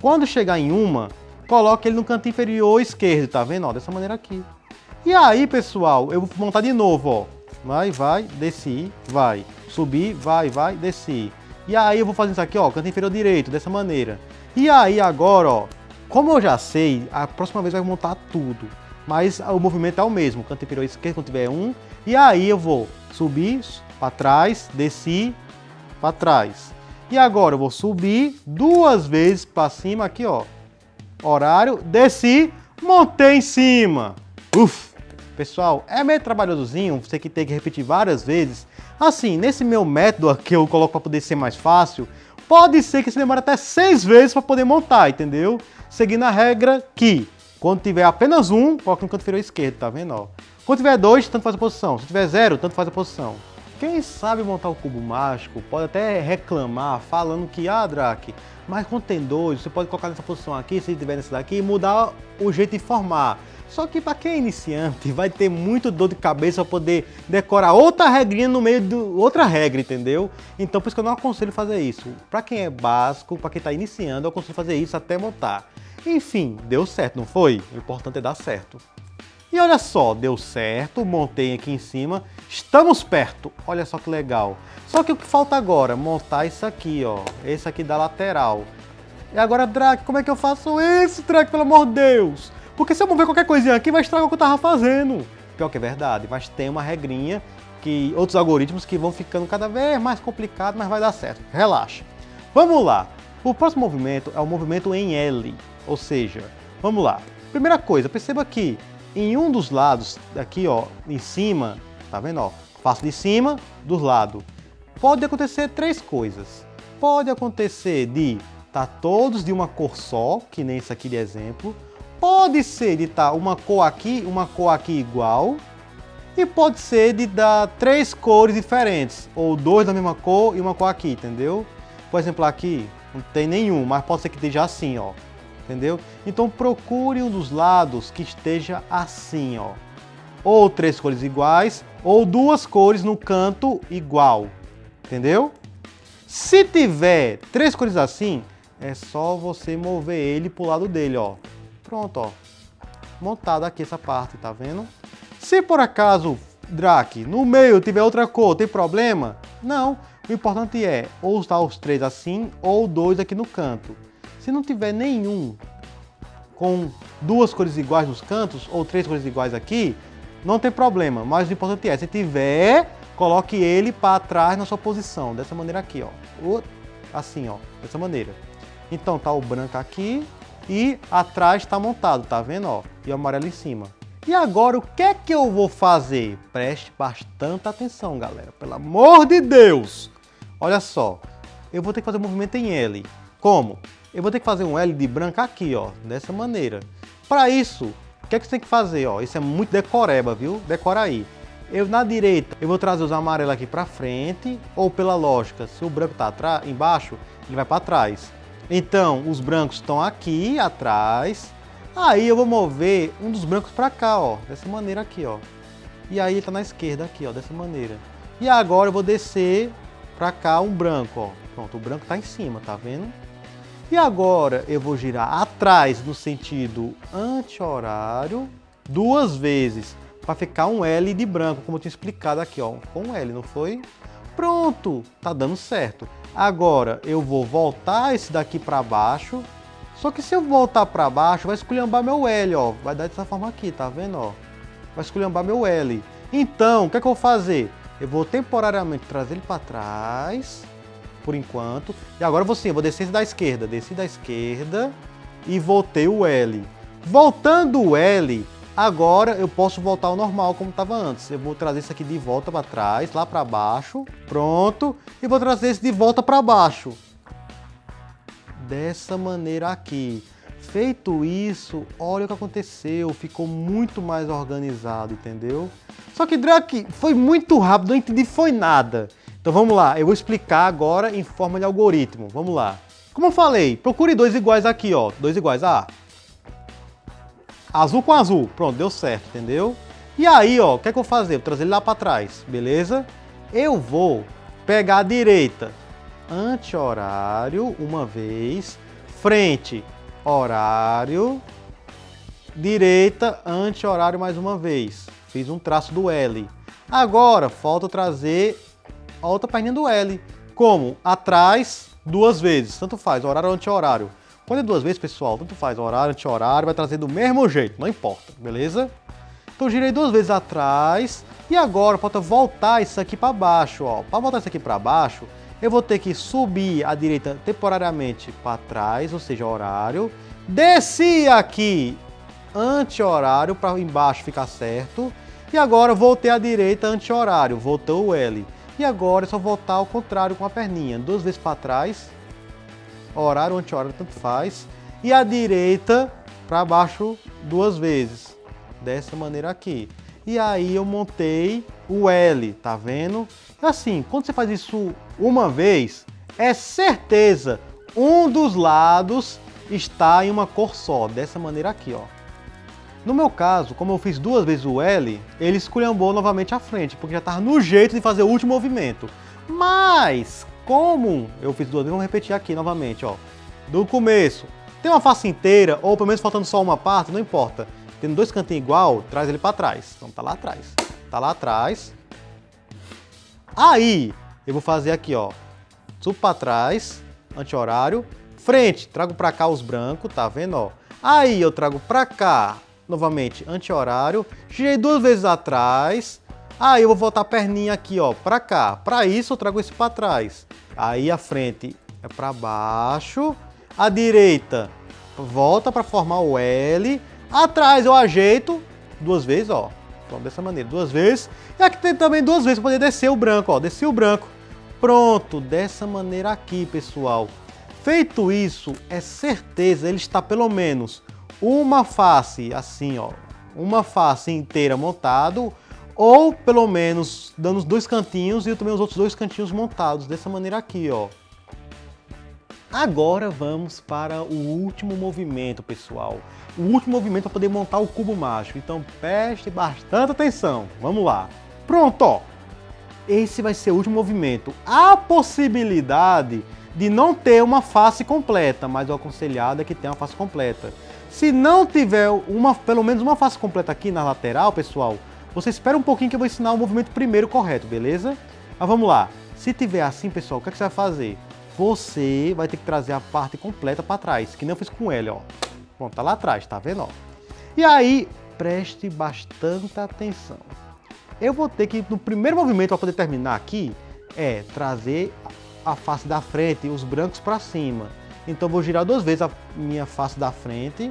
Quando chegar em uma, coloque ele no canto inferior esquerdo, tá vendo? Ó, dessa maneira aqui. E aí, pessoal, eu vou montar de novo, ó. Vai, vai, desci, vai. Subir, vai, vai, desci. E aí eu vou fazer isso aqui, ó, canto inferior direito, dessa maneira. E aí agora, ó, como eu já sei, a próxima vez vai montar tudo. Mas o movimento é o mesmo, canto inferior esquerdo quando tiver um. E aí eu vou subir para trás, desci, para trás. E agora eu vou subir duas vezes para cima aqui, ó. Horário, desci, montei em cima. Uf! Pessoal, é meio trabalhosozinho, você que tem que repetir várias vezes. Assim, nesse meu método aqui eu coloco para poder ser mais fácil, pode ser que você demore até seis vezes para poder montar, entendeu? Seguindo a regra que, quando tiver apenas um, coloca no canto inferior esquerdo, tá vendo? Ó. Quando tiver dois, tanto faz a posição. Se tiver zero, tanto faz a posição. Quem sabe montar o cubo mágico pode até reclamar, falando que, ah, Drake, mas quando tem dois, você pode colocar nessa posição aqui, se tiver nessa daqui, e mudar o jeito de formar. Só que para quem é iniciante, vai ter muito dor de cabeça para poder decorar outra regrinha no meio de outra regra, entendeu? Então por isso que eu não aconselho fazer isso. Para quem é básico, para quem está iniciando, eu aconselho fazer isso até montar. Enfim, deu certo, não foi? O importante é dar certo. E olha só, deu certo, montei aqui em cima, estamos perto, olha só que legal. Só que o que falta agora? Montar isso aqui, ó, esse aqui da lateral. E agora, Drake, como é que eu faço isso, Drake, pelo amor de Deus? Porque se eu mover qualquer coisinha aqui, vai estragar o que eu tava fazendo. Pior que é verdade, mas tem uma regrinha, que outros algoritmos que vão ficando cada vez mais complicados, mas vai dar certo, relaxa. Vamos lá, o próximo movimento é o movimento em L, ou seja, vamos lá. Primeira coisa, perceba que em um dos lados, aqui ó, em cima, tá vendo ó, faço de cima, dos lados. Pode acontecer três coisas. Pode acontecer de tá todos de uma cor só, que nem isso aqui de exemplo. Pode ser de estar uma cor aqui, uma cor aqui igual. E pode ser de dar três cores diferentes, ou dois da mesma cor e uma cor aqui, entendeu? Por exemplo, aqui não tem nenhum, mas pode ser que esteja assim, ó. Entendeu? Então procure um dos lados que esteja assim, ó. Ou três cores iguais, ou duas cores no canto igual. Entendeu? Se tiver três cores assim, é só você mover ele pro lado dele, ó. Pronto, ó. Montado aqui essa parte, tá vendo? Se por acaso, Drake, no meio tiver outra cor, tem problema? Não. O importante é ou usar os três assim, ou dois aqui no canto. Se não tiver nenhum com duas cores iguais nos cantos, ou três cores iguais aqui, não tem problema. Mas o importante é, se tiver, coloque ele para trás na sua posição. Dessa maneira aqui, ó. Assim, ó. Dessa maneira. Então tá o branco aqui e atrás está montado, tá vendo, ó? E o amarelo em cima. E agora, o que é que eu vou fazer? Preste bastante atenção, galera. Pelo amor de Deus! Olha só. Eu vou ter que fazer um movimento em L. Como? Eu vou ter que fazer um L de branco aqui, ó. Dessa maneira. Para isso, o que é que você tem que fazer, ó? Isso é muito decoreba, viu? Decora aí. Eu, na direita, eu vou trazer os amarelos aqui para frente. Ou pela lógica, se o branco tá atrás, embaixo, ele vai para trás. Então, os brancos estão aqui atrás. Aí eu vou mover um dos brancos para cá, ó. Dessa maneira aqui, ó. E aí ele tá na esquerda aqui, ó. Dessa maneira. E agora eu vou descer para cá um branco, ó. Pronto, o branco tá em cima, tá vendo? E agora eu vou girar atrás no sentido anti-horário duas vezes. Para ficar um L de branco, como eu tinha explicado aqui, ó. Com um L, não foi? Pronto, tá dando certo. Agora eu vou voltar esse daqui para baixo. Só que se eu voltar para baixo, vai esculhambar meu L, ó. Vai dar dessa forma aqui, tá vendo, ó? Vai esculhambar meu L. Então, o que é que eu vou fazer? Eu vou temporariamente trazer ele para trás, por enquanto. E agora eu vou sim, eu vou descer esse da esquerda. Desci da esquerda e voltei o L. Voltando o L, agora eu posso voltar ao normal como estava antes. Eu vou trazer isso aqui de volta para trás, lá para baixo. Pronto. E vou trazer esse de volta para baixo. Dessa maneira aqui. Feito isso, olha o que aconteceu, ficou muito mais organizado, entendeu? Só que, Drake, foi muito rápido, não entendi foi nada. Então vamos lá, eu vou explicar agora em forma de algoritmo, vamos lá. Como eu falei, procure dois iguais aqui, ó, dois iguais, ah, azul com azul, pronto, deu certo, entendeu? E aí, ó, o que é que eu vou fazer? Vou trazer ele lá para trás, beleza? Eu vou pegar a direita, anti-horário, uma vez, frente, horário, direita, anti-horário mais uma vez. Fiz um traço do L. Agora, falta trazer a outra perninha do L. Como? Atrás, duas vezes. Tanto faz, horário ou anti-horário. Quando é duas vezes, pessoal, tanto faz, horário, anti-horário, vai trazer do mesmo jeito, não importa, beleza? Então, girei duas vezes atrás. E agora, falta voltar isso aqui para baixo, ó. Para voltar isso aqui para baixo, eu vou ter que subir à direita temporariamente para trás, ou seja, horário. Desci aqui, anti-horário, para embaixo ficar certo. E agora voltei à direita, anti-horário, voltou o L. E agora é só voltar ao contrário com a perninha. Duas vezes para trás, horário, anti-horário, tanto faz. E à direita, para baixo, duas vezes. Dessa maneira aqui. E aí eu montei o L, tá vendo? Assim, quando você faz isso uma vez, é certeza, um dos lados está em uma cor só. Dessa maneira aqui, ó. No meu caso, como eu fiz duas vezes o L, ele esculhambou novamente a frente, porque já estava no jeito de fazer o último movimento. Mas, como eu fiz duas vezes, vamos repetir aqui novamente, ó. Do começo, tem uma face inteira, ou pelo menos faltando só uma parte, não importa. Tendo dois cantinhos igual, traz ele para trás. Então tá lá atrás. Tá lá atrás. Aí, eu vou fazer aqui, ó. Subo para trás, anti-horário. Frente, trago para cá os brancos, tá vendo, ó? Aí eu trago para cá, novamente, anti-horário. Girei duas vezes atrás. Aí eu vou voltar a perninha aqui, ó, para cá. Para isso eu trago esse para trás. Aí a frente é para baixo. A direita volta para formar o L. Atrás eu ajeito duas vezes, ó. Então, dessa maneira, duas vezes. E aqui tem também duas vezes para poder descer o branco, ó. Desci o branco. Pronto, dessa maneira aqui, pessoal. Feito isso, é certeza ele está pelo menos uma face assim, ó, uma face inteira montado, ou pelo menos dando os dois cantinhos e também os outros dois cantinhos montados, dessa maneira aqui, ó. Agora vamos para o último movimento, pessoal. O último movimento para poder montar o cubo mágico. Então preste bastante atenção. Vamos lá. Pronto, ó. Esse vai ser o último movimento. Há possibilidade de não ter uma face completa, mas o aconselhado é que tenha uma face completa. Se não tiver uma, pelo menos uma face completa aqui na lateral, pessoal, você espera um pouquinho que eu vou ensinar o movimento primeiro correto, beleza? Mas vamos lá. Se tiver assim, pessoal, o que, é que você vai fazer? Você vai ter que trazer a parte completa para trás, que nem eu fiz com ele, ó. Pronto, tá lá atrás, tá vendo, ó? E aí, preste bastante atenção. Eu vou ter que, no primeiro movimento, para poder terminar aqui, é trazer a face da frente e os brancos para cima. Então, vou girar duas vezes a minha face da frente.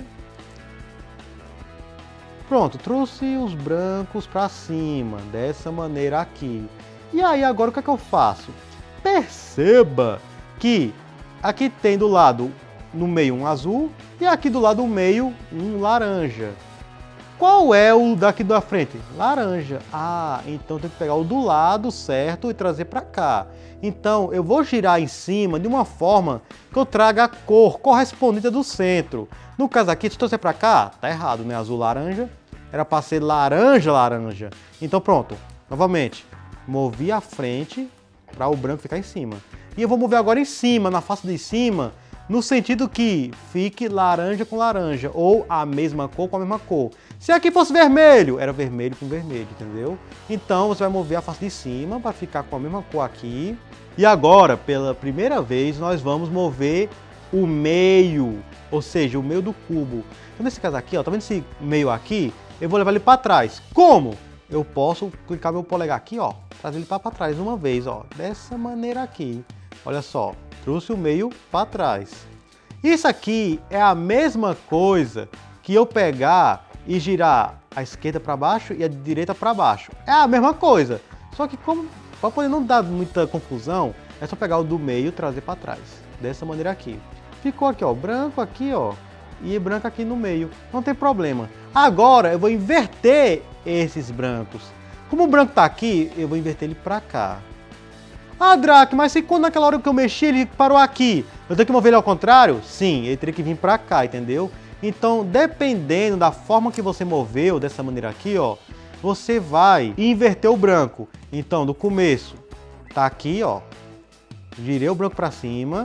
Pronto, trouxe os brancos para cima, dessa maneira aqui. E aí, agora o que é que eu faço? Perceba que aqui tem do lado, no meio, um azul e aqui do lado, no meio, um laranja. Qual é o daqui da frente? Laranja. Ah, então tem que pegar o do lado certo e trazer para cá. Então eu vou girar em cima de uma forma que eu traga a cor correspondente do centro. No caso aqui, se eu trouxer para cá, tá errado, né? Azul, laranja. Era para ser laranja, laranja. Então pronto, novamente, movi a frente para o branco ficar em cima. E eu vou mover agora em cima, na face de cima, no sentido que fique laranja com laranja, ou a mesma cor com a mesma cor. Se aqui fosse vermelho, era vermelho com vermelho, entendeu? Então você vai mover a face de cima para ficar com a mesma cor aqui. E agora, pela primeira vez, nós vamos mover o meio, ou seja, o meio do cubo. Então nesse caso aqui, ó, tá vendo esse meio aqui? Eu vou levar ele para trás. Como? Eu posso clicar meu polegar aqui, ó, trazer ele para trás uma vez, ó, dessa maneira aqui. Olha só, trouxe o meio para trás. Isso aqui é a mesma coisa que eu pegar e girar a esquerda para baixo e a direita para baixo. É a mesma coisa, só que como para poder não dar muita confusão, é só pegar o do meio e trazer para trás, dessa maneira aqui. Ficou aqui, ó, branco aqui, ó, e branco aqui no meio, não tem problema. Agora eu vou inverter esses brancos. Como o branco tá aqui, eu vou inverter ele para cá. Ah, Drac, mas se quando naquela hora que eu mexi ele parou aqui, eu tenho que mover ele ao contrário? Sim, ele teria que vir para cá, entendeu? Então, dependendo da forma que você moveu, dessa maneira aqui, ó, você vai inverter o branco. Então, do começo, tá aqui, ó, girei o branco para cima,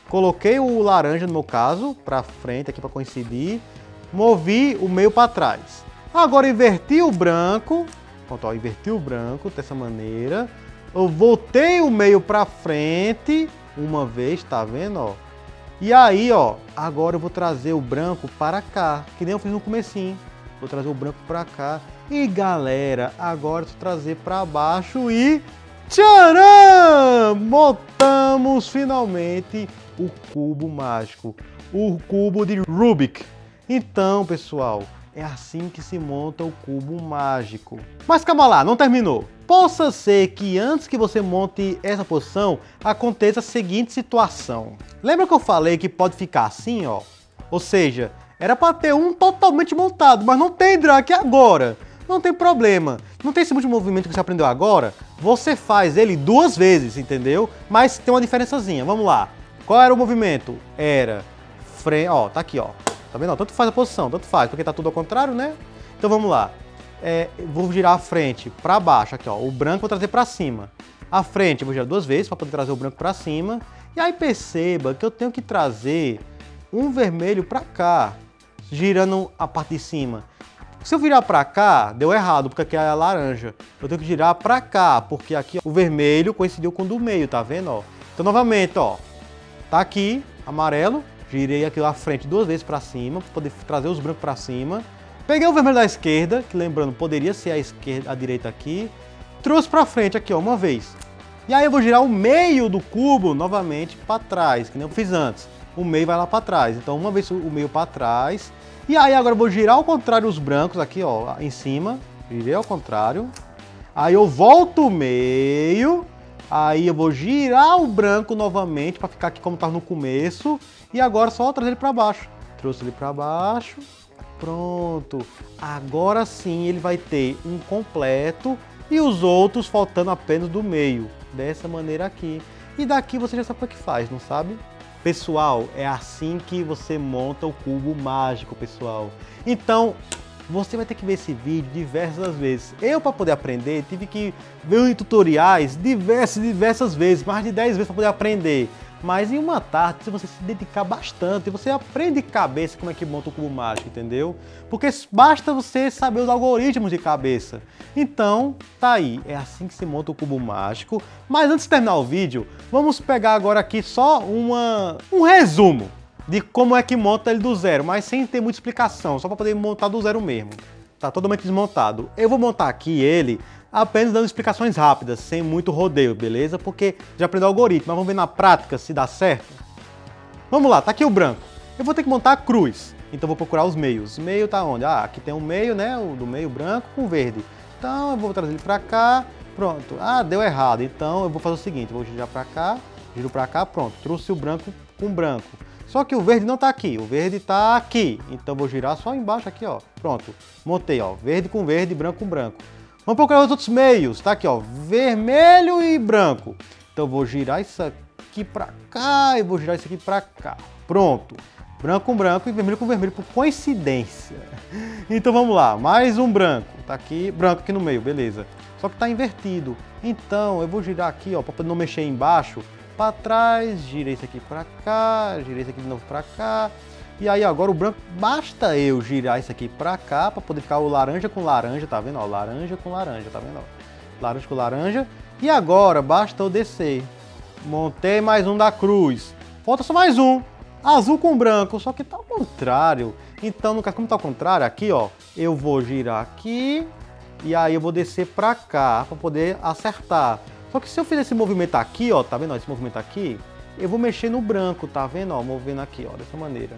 coloquei o laranja, no meu caso, para frente aqui para coincidir, movi o meio para trás. Agora inverti o branco, pronto, ó, inverti o branco dessa maneira, eu voltei o meio para frente uma vez, tá vendo, ó? E aí, ó, agora eu vou trazer o branco para cá, que nem eu fiz no comecinho. Vou trazer o branco para cá. E galera, agora eu vou trazer para baixo e... tcharam! Montamos finalmente o cubo mágico. O cubo de Rubik. Então, pessoal, é assim que se monta o cubo mágico. Mas calma lá, não terminou. Possa ser que antes que você monte essa posição, aconteça a seguinte situação. Lembra que eu falei que pode ficar assim, ó? Ou seja, era para ter um totalmente montado, mas não tem drag agora. Não tem problema. Não tem esse último movimento que você aprendeu agora? Você faz ele duas vezes, entendeu? Mas tem uma diferençazinha. Vamos lá. Qual era o movimento? Era frente, ó, tá aqui, ó. Tá vendo? Tanto faz a posição, tanto faz, porque tá tudo ao contrário, né? Então vamos lá. É, vou girar a frente para baixo, aqui ó, o branco vou trazer para cima. A frente eu vou girar duas vezes para poder trazer o branco para cima. E aí perceba que eu tenho que trazer um vermelho para cá, girando a parte de cima. Se eu virar para cá, deu errado, porque aqui é a laranja. Eu tenho que girar para cá, porque aqui ó, o vermelho coincidiu com o do meio, tá vendo? Ó? Então novamente, ó, tá aqui, amarelo, girei aqui à frente duas vezes para cima, para poder trazer os brancos para cima. Peguei o vermelho da esquerda, que lembrando, poderia ser a esquerda, a direita aqui. Trouxe para frente aqui, ó, uma vez. E aí eu vou girar o meio do cubo novamente para trás, que nem eu fiz antes. O meio vai lá para trás. Então uma vez o meio para trás. E aí agora eu vou girar ao contrário os brancos aqui, ó, em cima. Girei ao contrário. Aí eu volto o meio. Aí eu vou girar o branco novamente para ficar aqui como estava no começo. E agora só trazer ele para baixo. Trouxe ele para baixo. Pronto, agora sim ele vai ter um completo e os outros faltando apenas do meio, dessa maneira aqui. E daqui você já sabe o que faz, não sabe? Pessoal, é assim que você monta o cubo mágico, pessoal. Então, você vai ter que ver esse vídeo diversas vezes. Eu, para poder aprender, tive que ver em tutoriais diversas, diversas vezes, mais de dez vezes para poder aprender. Mas em uma tarde, se você se dedicar bastante, você aprende de cabeça como é que monta o cubo mágico, entendeu? Porque basta você saber os algoritmos de cabeça. Então, tá aí, é assim que se monta o cubo mágico. Mas antes de terminar o vídeo, vamos pegar agora aqui só uma, um resumo de como é que monta ele do zero, mas sem ter muita explicação, só para poder montar do zero mesmo. Tá totalmente desmontado. Eu vou montar aqui ele apenas dando explicações rápidas, sem muito rodeio, beleza? Porque já aprendeu o algoritmo, mas vamos ver na prática se dá certo. Vamos lá, tá aqui o branco. Eu vou ter que montar a cruz, então vou procurar os meios. O meio tá onde? Ah, aqui tem um meio, né? O do meio branco com verde. Então eu vou trazer ele pra cá, pronto. Ah, deu errado, então eu vou fazer o seguinte, vou girar pra cá, giro pra cá, pronto. Trouxe o branco com branco. Só que o verde não tá aqui, o verde tá aqui. Então eu vou girar só embaixo aqui, ó. Pronto, montei, ó, verde com verde, branco com branco. Vamos procurar os outros meios, tá aqui, ó, vermelho e branco. Então eu vou girar isso aqui pra cá e vou girar isso aqui pra cá. Pronto, branco com branco e vermelho com vermelho, por coincidência. Então vamos lá, mais um branco, tá aqui, branco aqui no meio, beleza. Só que tá invertido. Então eu vou girar aqui, ó, pra poder não mexer embaixo, pra trás, girei isso aqui pra cá, girei isso aqui de novo pra cá. E aí agora o branco, basta eu girar isso aqui pra cá, pra poder ficar o laranja com laranja, tá vendo? Ó, laranja com laranja, tá vendo? Ó, laranja com laranja. E agora basta eu descer. Montei mais um da cruz. Falta só mais um. Azul com branco, só que tá ao contrário. Então, no caso, como tá ao contrário, aqui, ó, eu vou girar aqui. E aí eu vou descer pra cá, pra poder acertar. Só que se eu fizer esse movimento aqui, ó, tá vendo? Ó, esse movimento aqui, eu vou mexer no branco, tá vendo? Ó, movendo aqui, ó, dessa maneira.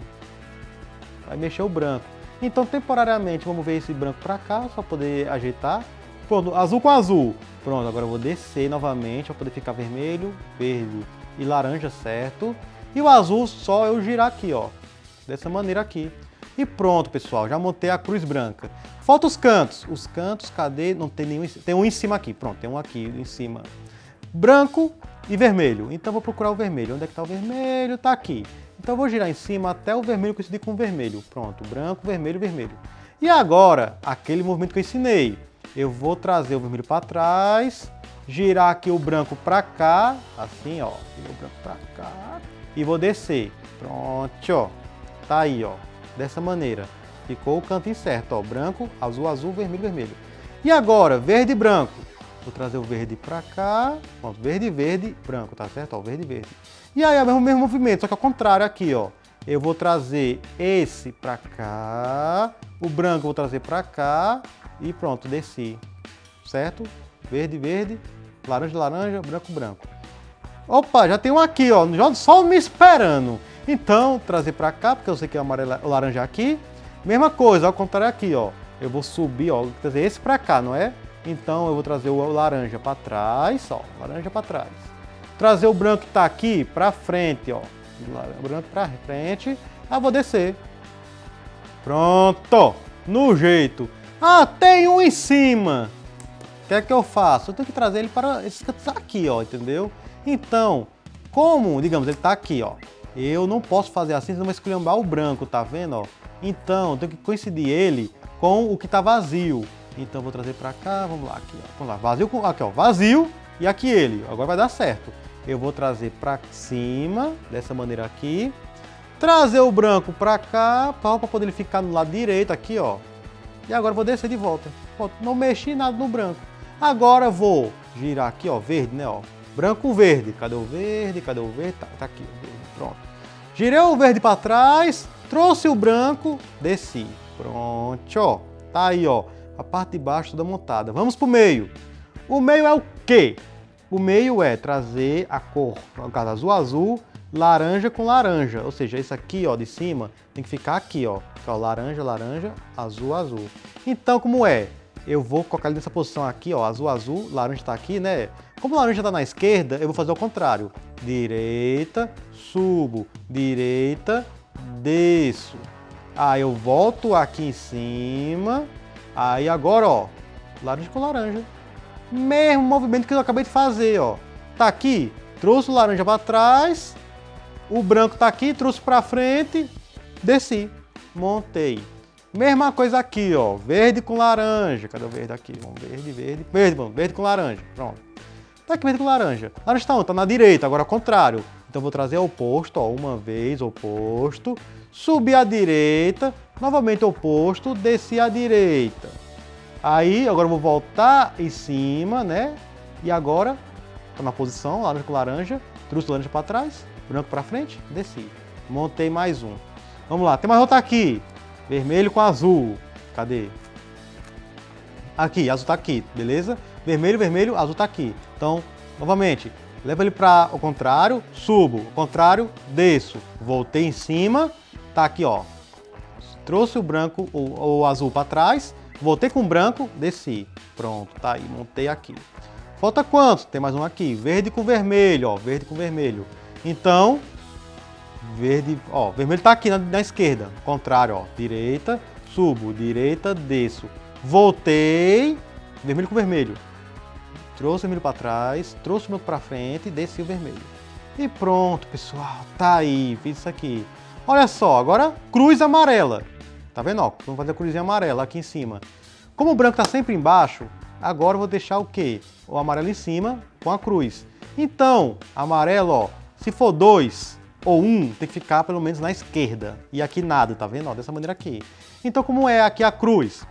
Vai mexer o branco. Então, temporariamente, vamos ver esse branco para cá, só poder ajeitar. Pronto, azul com azul. Pronto, agora eu vou descer novamente, para poder ficar vermelho, verde e laranja, certo? E o azul, só eu girar aqui, ó. Dessa maneira aqui. E pronto, pessoal, já montei a cruz branca. Falta os cantos. Os cantos, cadê? Não tem nenhum. Tem um em cima aqui, pronto, tem um aqui em cima. Branco e vermelho. Então, eu vou procurar o vermelho. Onde é que tá o vermelho? Tá aqui. Então eu vou girar em cima até o vermelho coincidir com o vermelho. Pronto, branco, vermelho, vermelho. E agora, aquele movimento que eu ensinei. Eu vou trazer o vermelho para trás, girar aqui o branco para cá, assim, ó. Girar o branco para cá. e vou descer. Pronto, ó. Tá aí, ó. Dessa maneira. Ficou o cantinho certo, ó. Branco, azul, azul, vermelho, vermelho. E agora, verde e branco. Vou trazer o verde pra cá. Pronto, verde, verde, branco, tá certo? Ó, verde, verde. E aí é o mesmo, mesmo movimento, só que ao contrário aqui, ó. Eu vou trazer esse pra cá. O branco eu vou trazer pra cá. E pronto, desci. Certo? Verde, verde. Laranja, laranja, branco, branco. Opa, já tem um aqui, ó. Só me esperando. Então, trazer pra cá, porque eu sei que é o amarelo, o laranja aqui. Mesma coisa, ao contrário aqui, ó. Eu vou subir, ó. Vou trazer esse pra cá, não é? Então, eu vou trazer o laranja pra trás, ó. Laranja pra trás. Trazer o branco que tá aqui pra frente, ó. O branco pra frente. Ah, vou descer. Pronto. No jeito. Ah, tem um em cima. O que é que eu faço? Eu tenho que trazer ele para esse canto aqui, ó, entendeu? Então, como, digamos, ele tá aqui, ó. Eu não posso fazer assim, senão vai esculhambar o branco, tá vendo, ó? Então, eu tenho que coincidir ele com o que tá vazio. Então, eu vou trazer para cá, vamos lá, aqui, ó. Vamos lá, vazio, com, aqui, ó, vazio e aqui ele. Agora vai dar certo. Eu vou trazer para cima, dessa maneira aqui. Trazer o branco para cá, para poder ele ficar no lado direito aqui, ó. E agora eu vou descer de volta. Pronto, não mexi nada no branco. Agora eu vou girar aqui, ó, verde, né, ó. Branco, verde. Cadê o verde? Cadê o verde? Tá, tá aqui, o verde. Pronto. Girei o verde para trás, trouxe o branco, desci. Pronto, ó. Tá aí, ó. A parte de baixo toda montada. Vamos pro meio. O meio é o quê? O meio é trazer a cor, no caso, azul, azul, laranja com laranja. Ou seja, esse aqui, ó, de cima, tem que ficar aqui, ó. Ó, laranja, laranja, azul, azul. Então, como é? Eu vou colocar ele nessa posição aqui, ó, azul, azul, laranja tá aqui, né? Como o laranja tá na esquerda, eu vou fazer o contrário. Direita, subo, direita, desço. Aí eu volto aqui em cima. Aí agora, ó, laranja com laranja. Mesmo movimento que eu acabei de fazer, ó. Tá aqui, trouxe o laranja para trás. O branco tá aqui, trouxe para frente, desci. Montei. Mesma coisa aqui, ó. Verde com laranja. Cadê o verde aqui? Vamos, verde, verde. Verde, vamos. Verde com laranja. Pronto. Tá aqui verde com laranja. Laranja tá onde? Tá na direita, agora ao contrário. Então vou trazer o oposto, ó. Uma vez, oposto. Subir à direita. Novamente oposto. Desci à direita. Aí, agora eu vou voltar em cima, né? E agora, tá na posição, laranja com laranja. Trouxe laranja para trás. Branco para frente. Desci. Montei mais um. Vamos lá, tem mais outro aqui. Vermelho com azul. Cadê? Aqui, azul tá aqui, beleza? Vermelho, vermelho, azul tá aqui. Então, novamente, leva ele para o contrário, subo, o contrário, desço. Voltei em cima, tá aqui, ó. Trouxe o branco, o, o azul para trás, voltei com o branco, desci. Pronto, tá aí, montei aqui. Falta quantos? Tem mais um aqui, verde com vermelho, ó, verde com vermelho. Então, verde, ó, vermelho tá aqui na, na esquerda, contrário, ó, direita, subo, direita, desço. Voltei, vermelho com vermelho. Trouxe o vermelho para trás, trouxe o branco para frente e desci o vermelho. E pronto, pessoal, tá aí, fiz isso aqui. Olha só, agora cruz amarela. Tá vendo, ó? Vamos fazer a cruzinha amarela aqui em cima. Como o branco tá sempre embaixo, agora eu vou deixar o quê? O amarelo em cima com a cruz. Então, amarelo, ó, se for dois ou um, tem que ficar pelo menos na esquerda. E aqui nada, tá vendo? Ó, dessa maneira aqui. Então, como é aqui a cruz?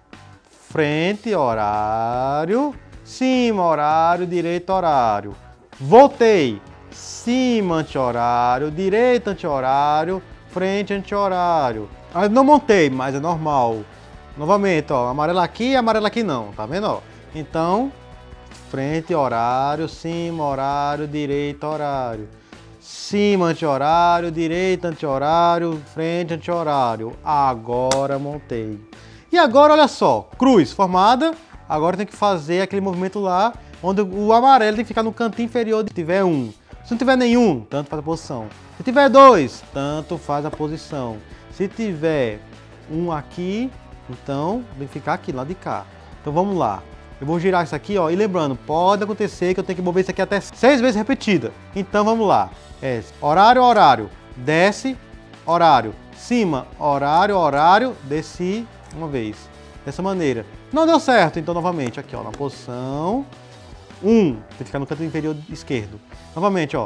Frente, horário. Cima, horário. Direita, horário. Voltei. Cima, anti-horário. Direita, anti-horário. Frente, anti-horário. Ah, não montei, mas é normal. Novamente, ó, amarelo aqui e amarelo aqui não, tá vendo, ó? Então, frente, horário. Cima, horário. Direita, horário. Cima, anti-horário, direita, anti-horário, frente, anti-horário. Agora montei. E agora, olha só, cruz formada. Agora tem que fazer aquele movimento lá, onde o amarelo tem que ficar no cantinho inferior. Se tiver um. Se não tiver nenhum, tanto faz a posição. Se tiver dois, tanto faz a posição. Se tiver um aqui, então tem que ficar aqui, lá de cá. Então vamos lá. Eu vou girar isso aqui, ó, e lembrando, pode acontecer que eu tenho que mover isso aqui até seis vezes repetida. Então vamos lá. É, horário, horário, desce, horário, cima, horário, horário, desci uma vez. Dessa maneira. Não deu certo, então novamente, aqui, ó, na posição um, tem que ficar no canto inferior esquerdo. Novamente, ó,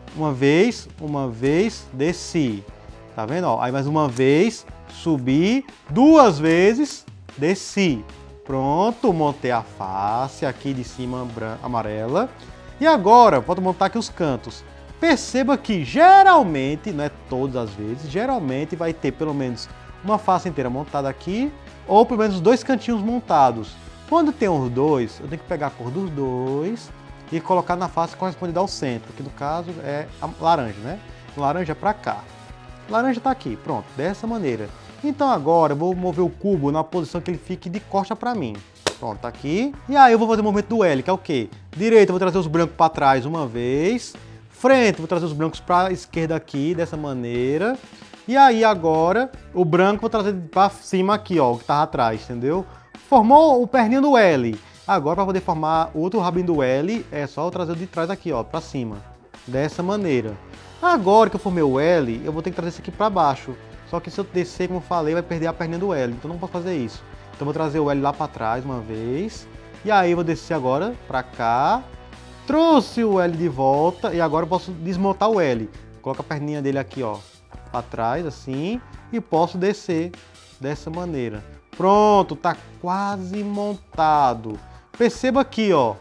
uma vez, uma vez, desci. Tá vendo? Ó, aí mais uma vez, subi, duas vezes, desci. Pronto, montei a face aqui de cima branca, amarela. E agora, vou montar aqui os cantos. Perceba que geralmente, não é todas as vezes, geralmente vai ter pelo menos uma face inteira montada aqui, ou pelo menos dois cantinhos montados. Quando tem os dois, eu tenho que pegar a cor dos dois e colocar na face correspondente ao centro, que no caso é a laranja, né? O laranja é pra cá. O laranja tá aqui, pronto, dessa maneira. Então agora eu vou mover o cubo na posição que ele fique de costa pra mim. Pronto, tá aqui. E aí eu vou fazer o movimento do L, que é o quê? Direita, eu vou trazer os brancos pra trás uma vez. Frente, vou trazer os brancos para a esquerda aqui, dessa maneira. E aí agora, o branco vou trazer para cima aqui, ó, o que tava atrás, entendeu? Formou o perninho do L. Agora, para poder formar outro rabinho do L, é só eu trazer o de trás aqui, ó, para cima. Dessa maneira. Agora que eu formei o L, eu vou ter que trazer isso aqui para baixo. Só que se eu descer, como eu falei, vai perder a perninha do L. Então não posso fazer isso. Então eu vou trazer o L lá para trás uma vez. E aí eu vou descer agora para cá. Trouxe o L de volta e agora eu posso desmontar o L. Coloco a perninha dele aqui, ó, para trás, assim, e posso descer dessa maneira. Pronto, tá quase montado. Perceba aqui, ó,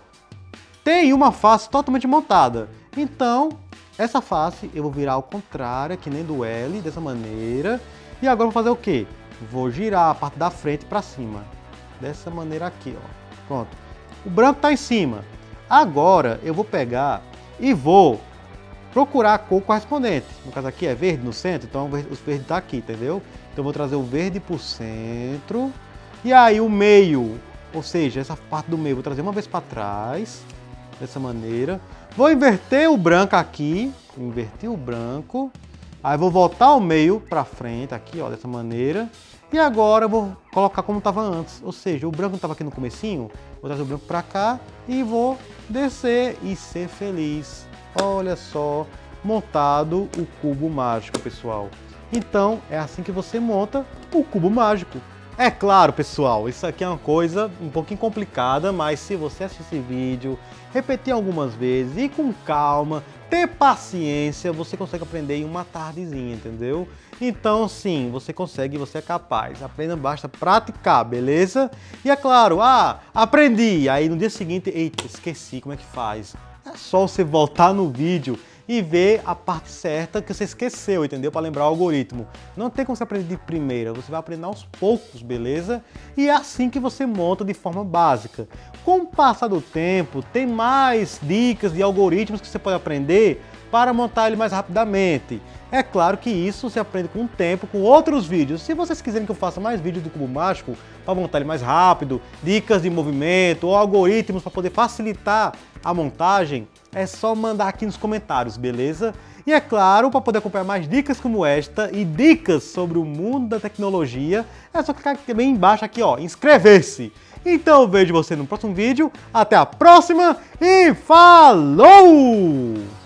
tem uma face totalmente montada. Então, essa face eu vou virar ao contrário, que nem do L, dessa maneira. E agora eu vou fazer o quê? Vou girar a parte da frente para cima. Dessa maneira aqui, ó. Pronto. O branco tá em cima. Agora eu vou pegar e vou procurar a cor correspondente. No caso aqui é verde no centro, então o verde está aqui, entendeu? Então eu vou trazer o verde para o centro. E aí o meio, ou seja, essa parte do meio, vou trazer uma vez para trás, dessa maneira. Vou inverter o branco aqui, inverter o branco. Aí vou voltar o meio para frente aqui, ó, dessa maneira. E agora eu vou colocar como estava antes, ou seja, o branco estava aqui no comecinho, vou trazer o branco para cá e vou descer e ser feliz. Olha só, montado o cubo mágico, pessoal. Então, é assim que você monta o cubo mágico. É claro, pessoal, isso aqui é uma coisa um pouquinho complicada, mas se você assistir esse vídeo, repetir algumas vezes e com calma, ter paciência, você consegue aprender em uma tardezinha, entendeu? Então, sim, você consegue, você é capaz. Aprenda, basta praticar, beleza? E é claro, ah, aprendi. Aí no dia seguinte, eita, esqueci como é que faz. É só você voltar no vídeo e ver a parte certa que você esqueceu, entendeu? Para lembrar o algoritmo. Não tem como você aprender de primeira, você vai aprender aos poucos, beleza? E é assim que você monta de forma básica. Com o passar do tempo, tem mais dicas de algoritmos que você pode aprender para montar ele mais rapidamente. É claro que isso você aprende com o tempo, com outros vídeos. Se vocês quiserem que eu faça mais vídeos do cubo mágico para montar ele mais rápido, dicas de movimento ou algoritmos para poder facilitar a montagem, é só mandar aqui nos comentários, beleza? E é claro, para poder acompanhar mais dicas como esta e dicas sobre o mundo da tecnologia, é só clicar aqui também embaixo aqui, ó, inscrever-se. Então eu vejo você no próximo vídeo, até a próxima e falou!